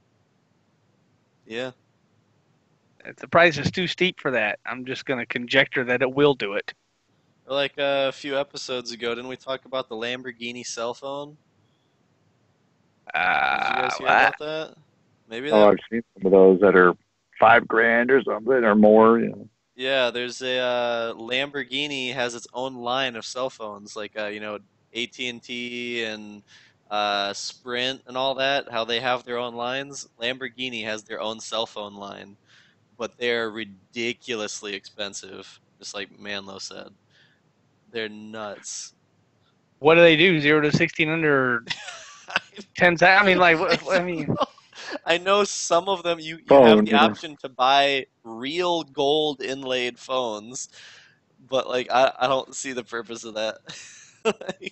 [SPEAKER 1] Yeah.
[SPEAKER 4] The price is too steep for that. I'm just gonna conjecture that it will do it.
[SPEAKER 1] Like uh, a few episodes ago, didn't we talk about the Lamborghini cell phone? Did you
[SPEAKER 4] Uh,
[SPEAKER 1] guys hear
[SPEAKER 4] what?
[SPEAKER 1] about that? Maybe
[SPEAKER 2] Oh,
[SPEAKER 1] that.
[SPEAKER 2] I've seen some of those that are five grand or something or more. You know.
[SPEAKER 1] Yeah, there's a uh, Lamborghini has its own line of cell phones, like uh, you know A T and T and uh, Sprint and all that. How they have their own lines. Lamborghini has their own cell phone line, but they're ridiculously expensive. Just like Manlow said, they're nuts.
[SPEAKER 4] What do they do? Zero to sixteen under ten seconds? I mean, like, what, what- I mean,
[SPEAKER 1] I know some of them you, you
[SPEAKER 2] Phone,
[SPEAKER 1] have the
[SPEAKER 2] yeah.
[SPEAKER 1] option to buy real gold inlaid phones, but like I, I don't see the purpose of that. Like,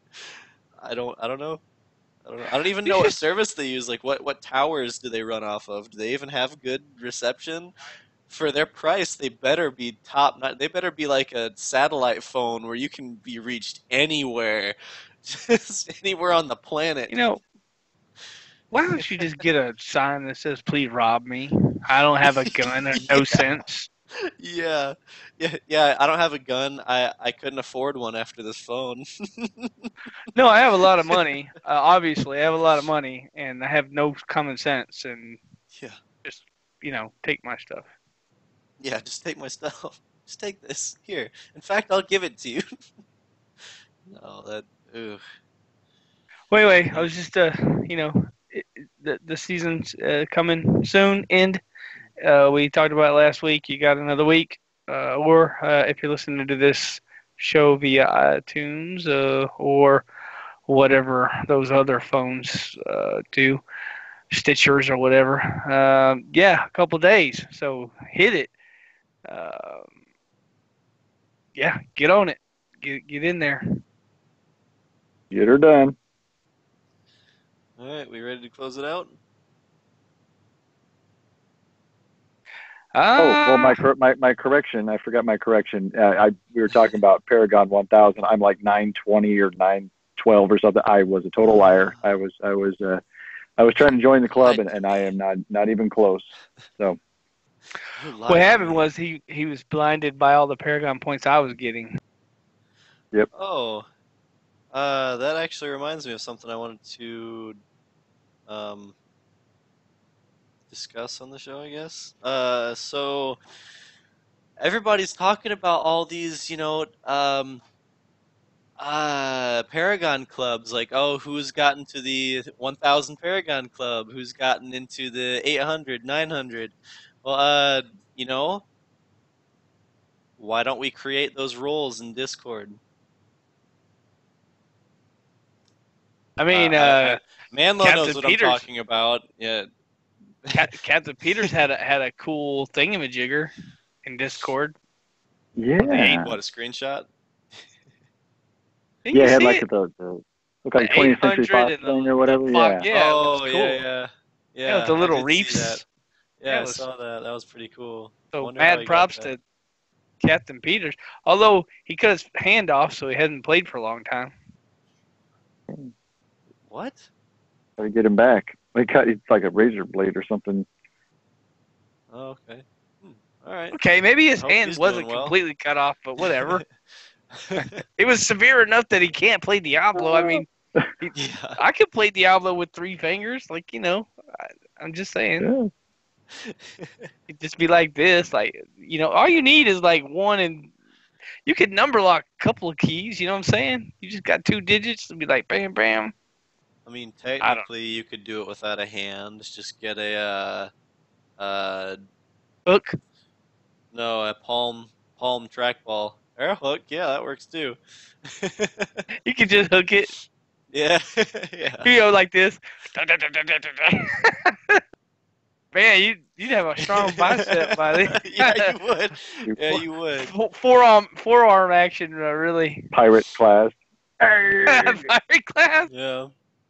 [SPEAKER 1] I don't I don't know. I don't know. I don't even know
[SPEAKER 4] It's
[SPEAKER 1] what
[SPEAKER 4] just-
[SPEAKER 1] service they use. Like what, what towers do they run off of? Do they even have good reception? For their price, they better be top not they better be like a satellite phone where you can be reached anywhere. Just anywhere on the planet.
[SPEAKER 4] you know, Why don't you just get a sign that says "Please rob me"? I don't have a gun or no
[SPEAKER 1] Yeah.
[SPEAKER 4] sense.
[SPEAKER 1] Yeah, yeah, yeah. I don't have a gun. I I couldn't afford one after this phone.
[SPEAKER 4] No, I have a lot of money. Uh, obviously, I have a lot of money, and I have no common sense, and
[SPEAKER 1] Yeah,
[SPEAKER 4] just you know, take my stuff.
[SPEAKER 1] yeah. Just take my stuff. Just take this here. In fact, I'll give it to you. No, that. Ugh.
[SPEAKER 4] Well, anyway, I
[SPEAKER 1] Um,
[SPEAKER 4] was just uh, you know, it, the the season's uh, coming soon. End. Uh, we talked about it last week. You got another week, uh, or uh, if you're listening to this show via iTunes uh, or whatever those other phones uh, do, Stitchers or whatever. Um, yeah, a couple days. So hit it. Um, yeah, get on it. Get get in there.
[SPEAKER 2] Get her done.
[SPEAKER 1] all right, we ready to close it out?
[SPEAKER 2] Oh, well,
[SPEAKER 4] Ah,
[SPEAKER 2] my cor- my my correction. I forgot my correction. Uh, I we were talking about Paragon one thousand. I'm like nine twenty or nine twelve or something. I was a total liar. I was I was uh, I was trying to join the club,
[SPEAKER 1] Lied
[SPEAKER 2] and,
[SPEAKER 1] to
[SPEAKER 2] and I
[SPEAKER 1] me.
[SPEAKER 2] am not not even close. So
[SPEAKER 1] You
[SPEAKER 4] what
[SPEAKER 1] lied to
[SPEAKER 4] happened
[SPEAKER 1] me.
[SPEAKER 4] was he he was blinded by all the Paragon points I was getting.
[SPEAKER 2] yep.
[SPEAKER 1] Oh, uh, that actually reminds me of something I wanted to um discuss on the show, I guess. Uh, so everybody's talking about all these, you know, um, uh, Paragon clubs. Like, oh, who's gotten to the one thousand Paragon club? Who's gotten into the eight hundred, nine hundred? Well, uh, you know, why don't we create those roles in Discord?
[SPEAKER 4] I
[SPEAKER 1] Uh,
[SPEAKER 4] mean,
[SPEAKER 1] I, I,
[SPEAKER 4] uh,
[SPEAKER 1] Manlow knows
[SPEAKER 4] Captain
[SPEAKER 1] what I'm
[SPEAKER 4] Peters,
[SPEAKER 1] talking about. Yeah.
[SPEAKER 4] Cap, Captain Peters had a had a cool thingamajigger in Discord of the eight.
[SPEAKER 2] Yeah.
[SPEAKER 1] What, a screenshot?
[SPEAKER 4] Didn't
[SPEAKER 2] Yeah.
[SPEAKER 4] you
[SPEAKER 2] It had
[SPEAKER 4] see
[SPEAKER 2] like
[SPEAKER 4] it?
[SPEAKER 2] the, the look
[SPEAKER 4] The
[SPEAKER 2] like
[SPEAKER 4] eight
[SPEAKER 2] twentieth Century
[SPEAKER 4] hundred
[SPEAKER 2] Fox
[SPEAKER 4] and
[SPEAKER 2] thing
[SPEAKER 4] the
[SPEAKER 2] or
[SPEAKER 4] the
[SPEAKER 2] whatever.
[SPEAKER 4] Fox.
[SPEAKER 2] Yeah.
[SPEAKER 4] Yeah, it looks
[SPEAKER 1] Oh, yeah,
[SPEAKER 4] cool.
[SPEAKER 1] yeah.
[SPEAKER 4] Yeah, with
[SPEAKER 1] Yeah,
[SPEAKER 4] the
[SPEAKER 1] I
[SPEAKER 4] little
[SPEAKER 1] did see that.
[SPEAKER 4] reefs.
[SPEAKER 1] Yeah,
[SPEAKER 4] Yeah, it
[SPEAKER 1] I
[SPEAKER 4] was
[SPEAKER 1] saw that. That was pretty cool. I
[SPEAKER 4] so
[SPEAKER 1] wonder how
[SPEAKER 4] mad
[SPEAKER 1] he got
[SPEAKER 4] props
[SPEAKER 1] that.
[SPEAKER 4] to Captain Peters. Although he cut his hand off, so he hadn't played for a long time.
[SPEAKER 1] What?
[SPEAKER 2] Gotta get him back. Like cut. It's like a razor blade or something.
[SPEAKER 1] Oh, okay. Hmm. All right.
[SPEAKER 4] Okay, maybe
[SPEAKER 1] I
[SPEAKER 4] his
[SPEAKER 1] hope
[SPEAKER 4] hand
[SPEAKER 1] he's doing
[SPEAKER 4] wasn't
[SPEAKER 1] well.
[SPEAKER 4] completely cut off, but whatever. It was severe enough that he can't play Diablo. I mean, he,
[SPEAKER 1] Yeah.
[SPEAKER 4] I could play Diablo with three fingers. Like, you know, I, I'm just saying.
[SPEAKER 2] Yeah.
[SPEAKER 4] It'd just be like this. Like, you know, all you need is like one and you could number lock a couple of keys. You know what I'm saying? You just got two digits to be like bam, bam.
[SPEAKER 1] I mean,
[SPEAKER 4] I don't
[SPEAKER 1] technically, you could do it without a hand. Just get a uh, uh,
[SPEAKER 4] hook.
[SPEAKER 1] no, a palm palm trackball. Arrow hook. Yeah, that works too.
[SPEAKER 4] You could just hook it.
[SPEAKER 1] Yeah, yeah.
[SPEAKER 4] You know, like this. Man, you you'd have a strong bicep by
[SPEAKER 1] Yeah,
[SPEAKER 4] then.
[SPEAKER 1] you would. Yeah,
[SPEAKER 2] You
[SPEAKER 1] you would.
[SPEAKER 4] Forearm forearm action, uh, really.
[SPEAKER 2] pirate class.
[SPEAKER 4] Fiery class.
[SPEAKER 1] Yeah.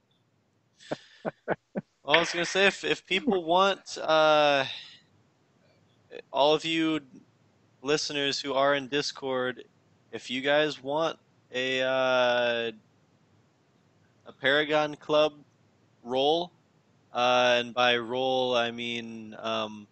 [SPEAKER 1] Well, I was gonna say if if people want, uh, all of you listeners who are in Discord, if you guys want a uh, a Paragon Club role, uh, and by role I mean um,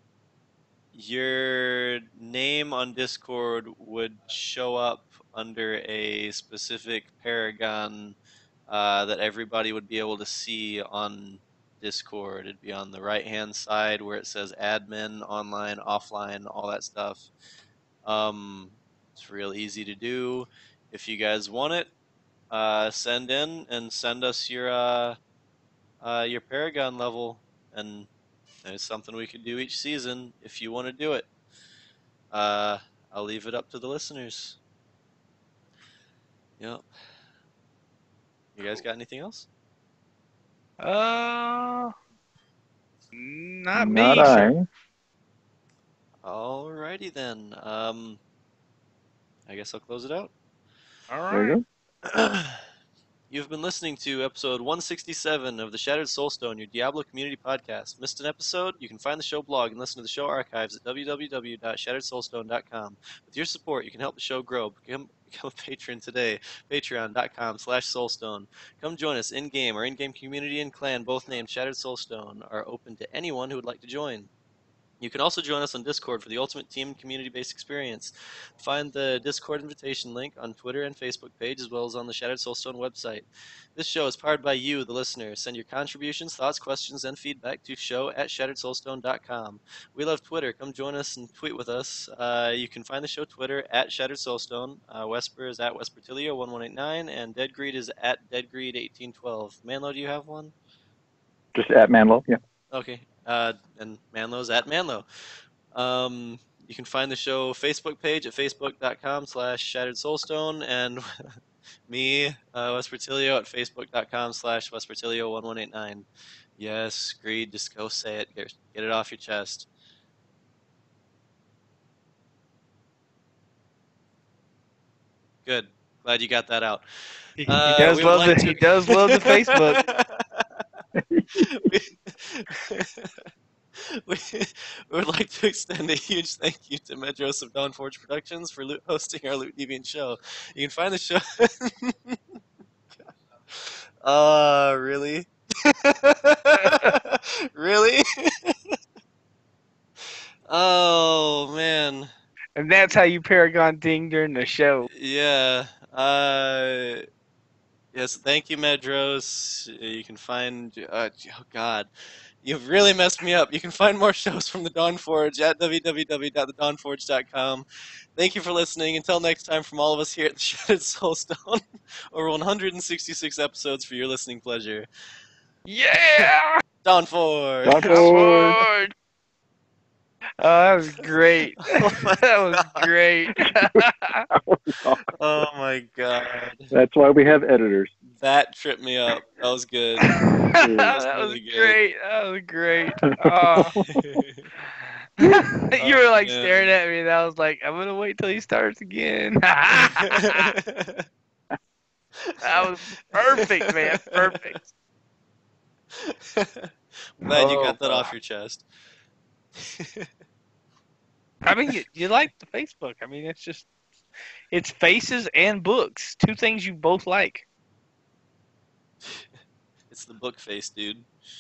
[SPEAKER 1] your name on Discord would show up under a specific Paragon uh, that everybody would be able to see on Discord. It'd be on the right hand side where it says admin, online, offline, all that stuff. Um, it's real easy to do. If you guys want it, uh, send in and send us your uh, uh, your Paragon level, and it's something we could do each season if you want to do it. Uh, I'll leave it up to the listeners. Yep. You guys got anything else?
[SPEAKER 4] Uh, not
[SPEAKER 2] Not
[SPEAKER 4] me, sir.
[SPEAKER 2] I.
[SPEAKER 1] Alrighty then. Um, I guess I'll close it out.
[SPEAKER 4] All
[SPEAKER 2] There
[SPEAKER 4] right.
[SPEAKER 2] you go.
[SPEAKER 1] You've been listening to episode one sixty-seven of the Shattered Soulstone, your Diablo community podcast. Missed an episode? You can find the show blog and listen to the show archives at w w w dot shattered soulstone dot com. With your support, you can help the show grow. Become, become a patron today. Patreon.com slash Soulstone. Come join us in-game. Our in-game community and clan, both named Shattered Soulstone, are open to anyone who would like to join. You can also join us on Discord for the ultimate team community-based experience. Find the Discord invitation link on Twitter and Facebook page, as well as on the Shattered Soulstone website. This show is powered by you, the listener. Send your contributions, thoughts, questions, and feedback to show at shattered soulstone dot com. We love Twitter. Come join us and tweet with us. Uh, you can find the show Twitter at Shattered Soulstone. Uh, Vesper is at Vespertilio one one eight nine, and Deadgreed is at Deadgreed eighteen twelve. Manlow, do you have one?
[SPEAKER 2] Just at Manlow, yeah.
[SPEAKER 1] Okay. Uh, and Manlow's at Manlow. Um, you can find the show Facebook page at facebook.com slash Shattered Soulstone, and me, uh, Vespertilio, at facebook.com slash Vespertilio one one eight nine. Yes, Greed, just go say it. Get, get it off your chest. Good. Glad you got that out.
[SPEAKER 4] He, he
[SPEAKER 1] Uh,
[SPEAKER 4] does
[SPEAKER 1] we would
[SPEAKER 4] love
[SPEAKER 1] like
[SPEAKER 4] the
[SPEAKER 1] to-
[SPEAKER 4] he does love the Facebook.
[SPEAKER 1] we, we, we would like to extend a huge thank you to Medros of Dawnforge Productions for loot hosting our Loot Deviant show. You can find the show. Uh, really? Really? Oh, man.
[SPEAKER 4] And that's how you Paragon ding during the show.
[SPEAKER 1] Yeah. Uh, yes, thank you, Medros. You can find... Uh, oh, God. You've really messed me up. You can find more shows from the Dawnforge at w w w dot the dawn forge dot com. Thank you for listening. Until next time, from all of us here at the Shattered Soulstone, over one hundred sixty-six episodes for your listening pleasure.
[SPEAKER 4] Yeah!
[SPEAKER 1] Dawnforge!
[SPEAKER 2] Dawnforge!
[SPEAKER 4] Oh, that was great.
[SPEAKER 1] Oh my
[SPEAKER 4] that was
[SPEAKER 1] God.
[SPEAKER 4] great.
[SPEAKER 1] Oh my God.
[SPEAKER 2] That's why we have editors.
[SPEAKER 1] That tripped me up. That was good.
[SPEAKER 4] that was
[SPEAKER 1] really good.
[SPEAKER 4] great. That was great. Oh. you were like
[SPEAKER 1] man.
[SPEAKER 4] staring at me, and I was like, I'm gonna wait till he starts again. that was perfect, man. Perfect.
[SPEAKER 1] Glad you
[SPEAKER 4] Oh,
[SPEAKER 1] got that
[SPEAKER 4] wow.
[SPEAKER 1] off your chest.
[SPEAKER 4] I mean, you, you like the Facebook. I mean, it's just, it's faces and books. Two things you both like.
[SPEAKER 1] It's the book face, dude.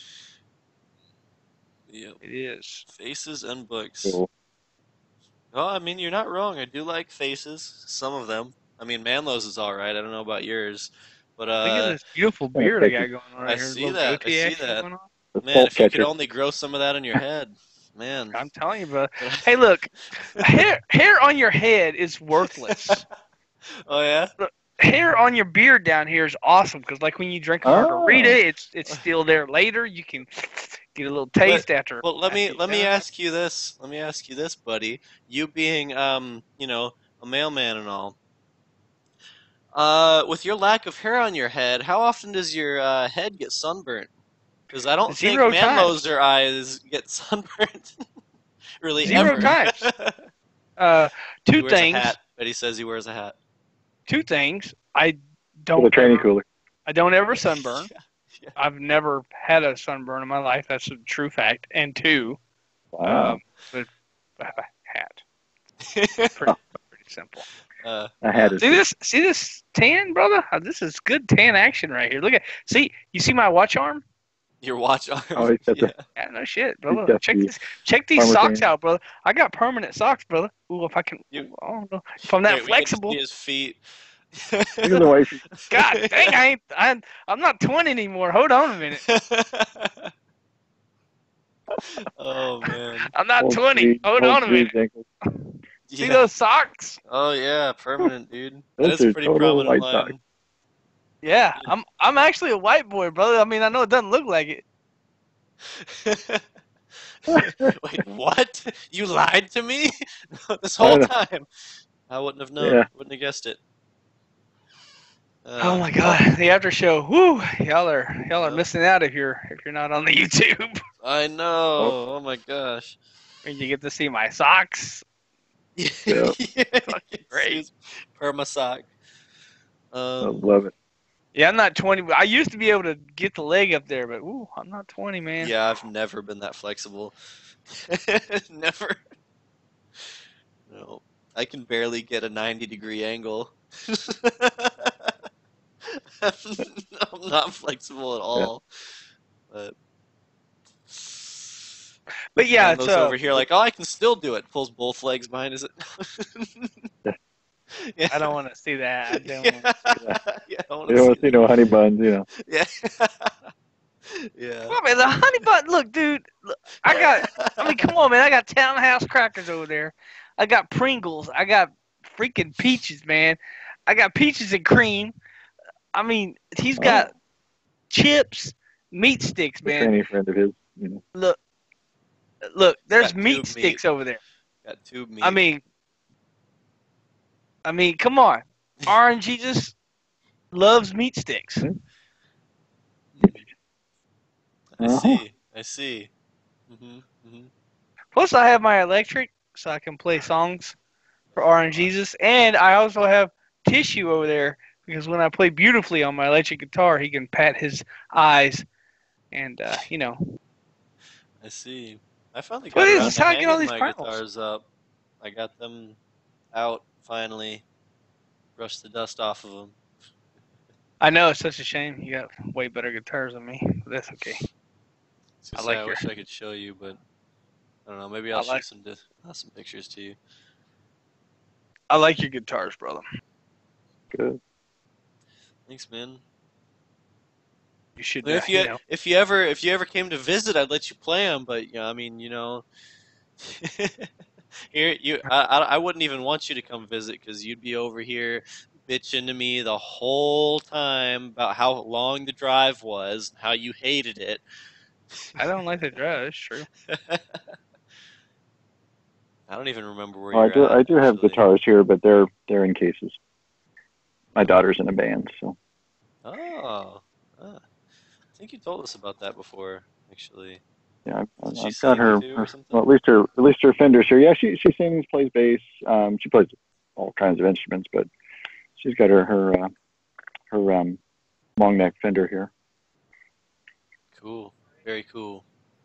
[SPEAKER 1] Yep.
[SPEAKER 4] It is.
[SPEAKER 1] Faces and books.
[SPEAKER 2] Cool.
[SPEAKER 1] Oh, I mean, you're not wrong. I do like faces. Some of them. I mean, Manlow's is all right. I don't know about yours, but
[SPEAKER 4] Look at
[SPEAKER 1] uh,
[SPEAKER 4] this beautiful beard I got going on right
[SPEAKER 1] I
[SPEAKER 4] here.
[SPEAKER 1] see
[SPEAKER 4] Little
[SPEAKER 1] that. I
[SPEAKER 4] goatee
[SPEAKER 1] see
[SPEAKER 4] action
[SPEAKER 1] that.
[SPEAKER 4] going on.
[SPEAKER 2] The
[SPEAKER 1] man,
[SPEAKER 2] salt
[SPEAKER 1] if you could
[SPEAKER 2] catcher.
[SPEAKER 1] only grow some of that on your head, man.
[SPEAKER 4] I'm telling you, bro. Hey, look, hair hair on your head is worthless.
[SPEAKER 1] Oh yeah.
[SPEAKER 4] Hair on your beard down here is awesome because, like, when you drink a
[SPEAKER 2] Oh.
[SPEAKER 4] margarita, it's it's still there later. You can get a little taste after.
[SPEAKER 1] Well, let me
[SPEAKER 4] after
[SPEAKER 1] let me
[SPEAKER 4] you're done.
[SPEAKER 1] ask you this. Let me ask you this, buddy. You being um, you know, a mailman and all. Uh, with your lack of hair on your head, how often does your uh, head get sunburnt? Because I don't
[SPEAKER 4] Zero
[SPEAKER 1] think Manlow's or eyes get sunburnt. Really,
[SPEAKER 4] Zero
[SPEAKER 1] ever.
[SPEAKER 4] times. Uh,
[SPEAKER 1] He
[SPEAKER 4] two
[SPEAKER 1] wears a
[SPEAKER 4] things.
[SPEAKER 1] hat, but he says he wears a hat.
[SPEAKER 4] Two things. I
[SPEAKER 2] For
[SPEAKER 4] don't.
[SPEAKER 2] the training
[SPEAKER 4] ever-
[SPEAKER 2] cooler.
[SPEAKER 4] I don't ever sunburn.
[SPEAKER 1] Yeah, yeah.
[SPEAKER 4] I've never had a sunburn in my life. That's a true fact. And two,
[SPEAKER 2] Wow.
[SPEAKER 4] um, the uh, hat. Pretty, pretty simple.
[SPEAKER 1] uh,
[SPEAKER 2] I had it.
[SPEAKER 4] See this? See this tan, brother? Uh, This is good tan action right here. Look at. See, you see my watch arm?
[SPEAKER 1] your watch arm.
[SPEAKER 2] Oh, he's got
[SPEAKER 1] yeah.
[SPEAKER 2] the-
[SPEAKER 4] Yeah, no shit,
[SPEAKER 2] He's
[SPEAKER 4] brother.
[SPEAKER 2] got
[SPEAKER 4] Check
[SPEAKER 2] the
[SPEAKER 4] this. Check these
[SPEAKER 2] farmer
[SPEAKER 4] socks
[SPEAKER 2] tan.
[SPEAKER 4] out, brother. I got permanent socks, brother. Ooh, if I can.
[SPEAKER 1] You-
[SPEAKER 4] Ooh, I don't know. If I'm that
[SPEAKER 1] Wait, we can
[SPEAKER 4] flexible.
[SPEAKER 1] see his feet.
[SPEAKER 2] Look at the way she-
[SPEAKER 4] God dang, I ain't. I, I'm not twenty anymore. Hold on a minute.
[SPEAKER 1] Oh man.
[SPEAKER 4] I'm not
[SPEAKER 2] old
[SPEAKER 4] twenty.
[SPEAKER 2] Greed-
[SPEAKER 4] Hold
[SPEAKER 2] old
[SPEAKER 4] on a
[SPEAKER 2] Greed's
[SPEAKER 4] minute.
[SPEAKER 2] ankles.
[SPEAKER 4] See
[SPEAKER 1] Yeah.
[SPEAKER 4] those socks?
[SPEAKER 1] Oh yeah, permanent, dude. That
[SPEAKER 2] Those
[SPEAKER 1] is
[SPEAKER 2] are
[SPEAKER 1] pretty
[SPEAKER 2] total
[SPEAKER 1] prominent
[SPEAKER 2] white
[SPEAKER 1] line.
[SPEAKER 4] Yeah, I'm. I'm actually a white boy, brother. I mean, I know it doesn't look like it.
[SPEAKER 1] Wait, what? You lied to me this whole
[SPEAKER 2] know.
[SPEAKER 1] time? I wouldn't have known.
[SPEAKER 2] Yeah.
[SPEAKER 1] Wouldn't have guessed it. Uh,
[SPEAKER 4] Oh my god, the after show. Woo! Y'all are y'all are
[SPEAKER 1] Yeah.
[SPEAKER 4] missing out if you're if you're not on the YouTube.
[SPEAKER 1] I know. Oh, my gosh.
[SPEAKER 4] And you get to see my socks.
[SPEAKER 1] Yeah.
[SPEAKER 2] Yeah.
[SPEAKER 4] Fucking great.
[SPEAKER 1] Perma sock.
[SPEAKER 2] I
[SPEAKER 1] Um,
[SPEAKER 2] love it.
[SPEAKER 4] Yeah, I'm not twenty. I used to be able to get the leg up there, but ooh, I'm not twenty, man.
[SPEAKER 1] Yeah, I've never been that flexible. Never. No, I can barely get a ninety degree angle. I'm not flexible at
[SPEAKER 2] Yeah.
[SPEAKER 1] all. But
[SPEAKER 4] But yeah, it's
[SPEAKER 1] Manlow's
[SPEAKER 4] uh,
[SPEAKER 1] over here like, oh, I can still do it. Pulls both legs behind his. Yeah.
[SPEAKER 4] I don't want to see that. I don't.
[SPEAKER 1] Yeah.
[SPEAKER 4] Wanna...
[SPEAKER 1] Yeah, I want
[SPEAKER 2] You
[SPEAKER 1] to
[SPEAKER 2] don't
[SPEAKER 1] see
[SPEAKER 2] see
[SPEAKER 1] that.
[SPEAKER 2] no honey buns, you know.
[SPEAKER 1] Yeah. Yeah.
[SPEAKER 4] Come on, man, the honey bun. Look, dude. Look, I got. I mean, come on, man. I got Townhouse crackers over there. I got Pringles. I got freaking peaches, man. I got peaches and cream. I mean, he's got
[SPEAKER 2] Oh.
[SPEAKER 4] chips, meat sticks,
[SPEAKER 2] A
[SPEAKER 4] man.
[SPEAKER 2] tranny friend of his, you know.
[SPEAKER 4] Look, look. There's
[SPEAKER 1] got
[SPEAKER 4] meat
[SPEAKER 1] tube
[SPEAKER 4] sticks
[SPEAKER 1] meat.
[SPEAKER 4] over there.
[SPEAKER 1] Got tube meat.
[SPEAKER 4] I mean, I mean, come on. R N G just loves meat sticks.
[SPEAKER 1] I
[SPEAKER 2] Uh-huh.
[SPEAKER 1] see. I see. Mhm. Mhm.
[SPEAKER 4] Plus, I have my electric, so I can play songs for R N Jesus, and I also have Tissue over there because when I play beautifully on my electric guitar, he can pat his eyes, and uh, you know.
[SPEAKER 1] I see. I finally
[SPEAKER 4] What
[SPEAKER 1] got
[SPEAKER 4] is
[SPEAKER 1] around
[SPEAKER 4] this?
[SPEAKER 1] to
[SPEAKER 4] How I get all
[SPEAKER 1] hanging
[SPEAKER 4] these
[SPEAKER 1] my
[SPEAKER 4] pearls?
[SPEAKER 1] guitars up. I got them out finally. Brushed the dust off of them.
[SPEAKER 4] I know it's such a shame. You got way better guitars than me, but that's okay.
[SPEAKER 1] I,
[SPEAKER 4] I
[SPEAKER 1] say,
[SPEAKER 4] like
[SPEAKER 1] I
[SPEAKER 4] your.
[SPEAKER 1] wish I could show you, but I don't know. Maybe
[SPEAKER 4] I
[SPEAKER 1] I'll shoot
[SPEAKER 4] like.
[SPEAKER 1] some di- uh, some pictures to you.
[SPEAKER 4] I like your guitars, brother.
[SPEAKER 2] Good.
[SPEAKER 1] Thanks, man.
[SPEAKER 4] You should.
[SPEAKER 1] I mean,
[SPEAKER 4] Uh,
[SPEAKER 1] if you
[SPEAKER 4] you know.
[SPEAKER 1] if you ever if you ever came to visit, I'd let you play them. But yeah, I mean, you know, here you I, I I wouldn't even want you to come visit because you'd be over here bitching to me the whole time about how long the drive was, how you hated it.
[SPEAKER 4] I don't like the drive. It's true.
[SPEAKER 1] I don't even remember where
[SPEAKER 2] Well, I
[SPEAKER 1] you're
[SPEAKER 2] do
[SPEAKER 1] at
[SPEAKER 2] I do have
[SPEAKER 1] actually.
[SPEAKER 2] guitars here, but they're they're in cases. My daughter's in a band, so
[SPEAKER 1] Oh, ah, I think you told us about that before, actually.
[SPEAKER 2] yeah, I've,
[SPEAKER 1] Doesn't she
[SPEAKER 2] I've got
[SPEAKER 1] sing
[SPEAKER 2] her,
[SPEAKER 1] too or
[SPEAKER 2] her. Well,
[SPEAKER 1] something?
[SPEAKER 2] at least her at least her Fender's here. Yeah, she she sings, plays bass. Um, she plays all kinds of instruments, but she's got her her uh, her um long neck Fender here.
[SPEAKER 1] Cool, very cool.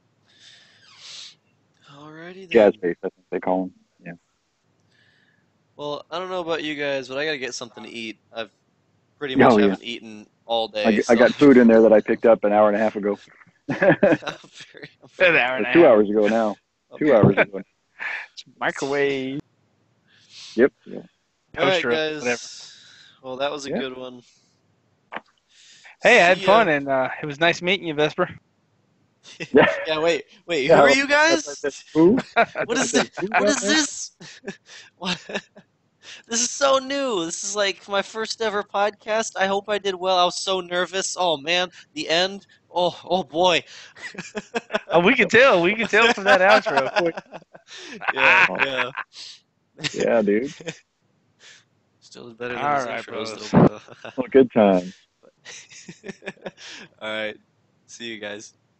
[SPEAKER 1] Alrighty
[SPEAKER 2] Jazz
[SPEAKER 1] then.
[SPEAKER 2] bass, I think they call them. Yeah.
[SPEAKER 1] Well, I don't know about you guys, but I gotta get something to eat. I've pretty
[SPEAKER 2] Oh
[SPEAKER 1] much
[SPEAKER 2] yeah.
[SPEAKER 1] haven't eaten all
[SPEAKER 2] I,
[SPEAKER 1] day,
[SPEAKER 2] g- I
[SPEAKER 1] so
[SPEAKER 2] got food in there that I picked up an hour and a half ago.
[SPEAKER 1] I'm very, I'm
[SPEAKER 4] An
[SPEAKER 1] very,
[SPEAKER 4] hour
[SPEAKER 2] Or
[SPEAKER 4] and a
[SPEAKER 2] two
[SPEAKER 4] half.
[SPEAKER 2] hours ago now.
[SPEAKER 1] I'll
[SPEAKER 2] Two
[SPEAKER 1] be
[SPEAKER 2] hours
[SPEAKER 1] right.
[SPEAKER 2] ago.
[SPEAKER 4] Microwave.
[SPEAKER 2] Yep. Yeah.
[SPEAKER 1] All right,
[SPEAKER 4] Toaster, whatever.
[SPEAKER 1] guys. Well, that was a
[SPEAKER 2] Yeah.
[SPEAKER 1] good one.
[SPEAKER 4] Hey, I had
[SPEAKER 1] See
[SPEAKER 4] fun,
[SPEAKER 1] ya.
[SPEAKER 4] and uh, it was nice meeting you, Vesper.
[SPEAKER 2] Yeah.
[SPEAKER 1] Yeah, wait, wait.
[SPEAKER 2] Yeah,
[SPEAKER 1] Who are
[SPEAKER 2] I-
[SPEAKER 1] you
[SPEAKER 2] that's
[SPEAKER 1] guys?
[SPEAKER 2] like this. Who?
[SPEAKER 1] What
[SPEAKER 2] I
[SPEAKER 1] is
[SPEAKER 2] said,
[SPEAKER 1] this?
[SPEAKER 2] who
[SPEAKER 1] What
[SPEAKER 2] down
[SPEAKER 1] is
[SPEAKER 2] there?
[SPEAKER 1] this? What? This is so new. This is like my first ever podcast. I hope I did well. I was so nervous. Oh man, the end. Oh, oh boy.
[SPEAKER 4] Oh, we can tell. We can tell from that outro. Quick.
[SPEAKER 1] Yeah,
[SPEAKER 2] Oh,
[SPEAKER 1] yeah.
[SPEAKER 2] yeah, dude.
[SPEAKER 1] Still better than
[SPEAKER 4] All
[SPEAKER 1] his
[SPEAKER 4] right,
[SPEAKER 1] intros,
[SPEAKER 4] brothers.
[SPEAKER 1] though.
[SPEAKER 2] Well, good time.
[SPEAKER 1] All right. See you guys.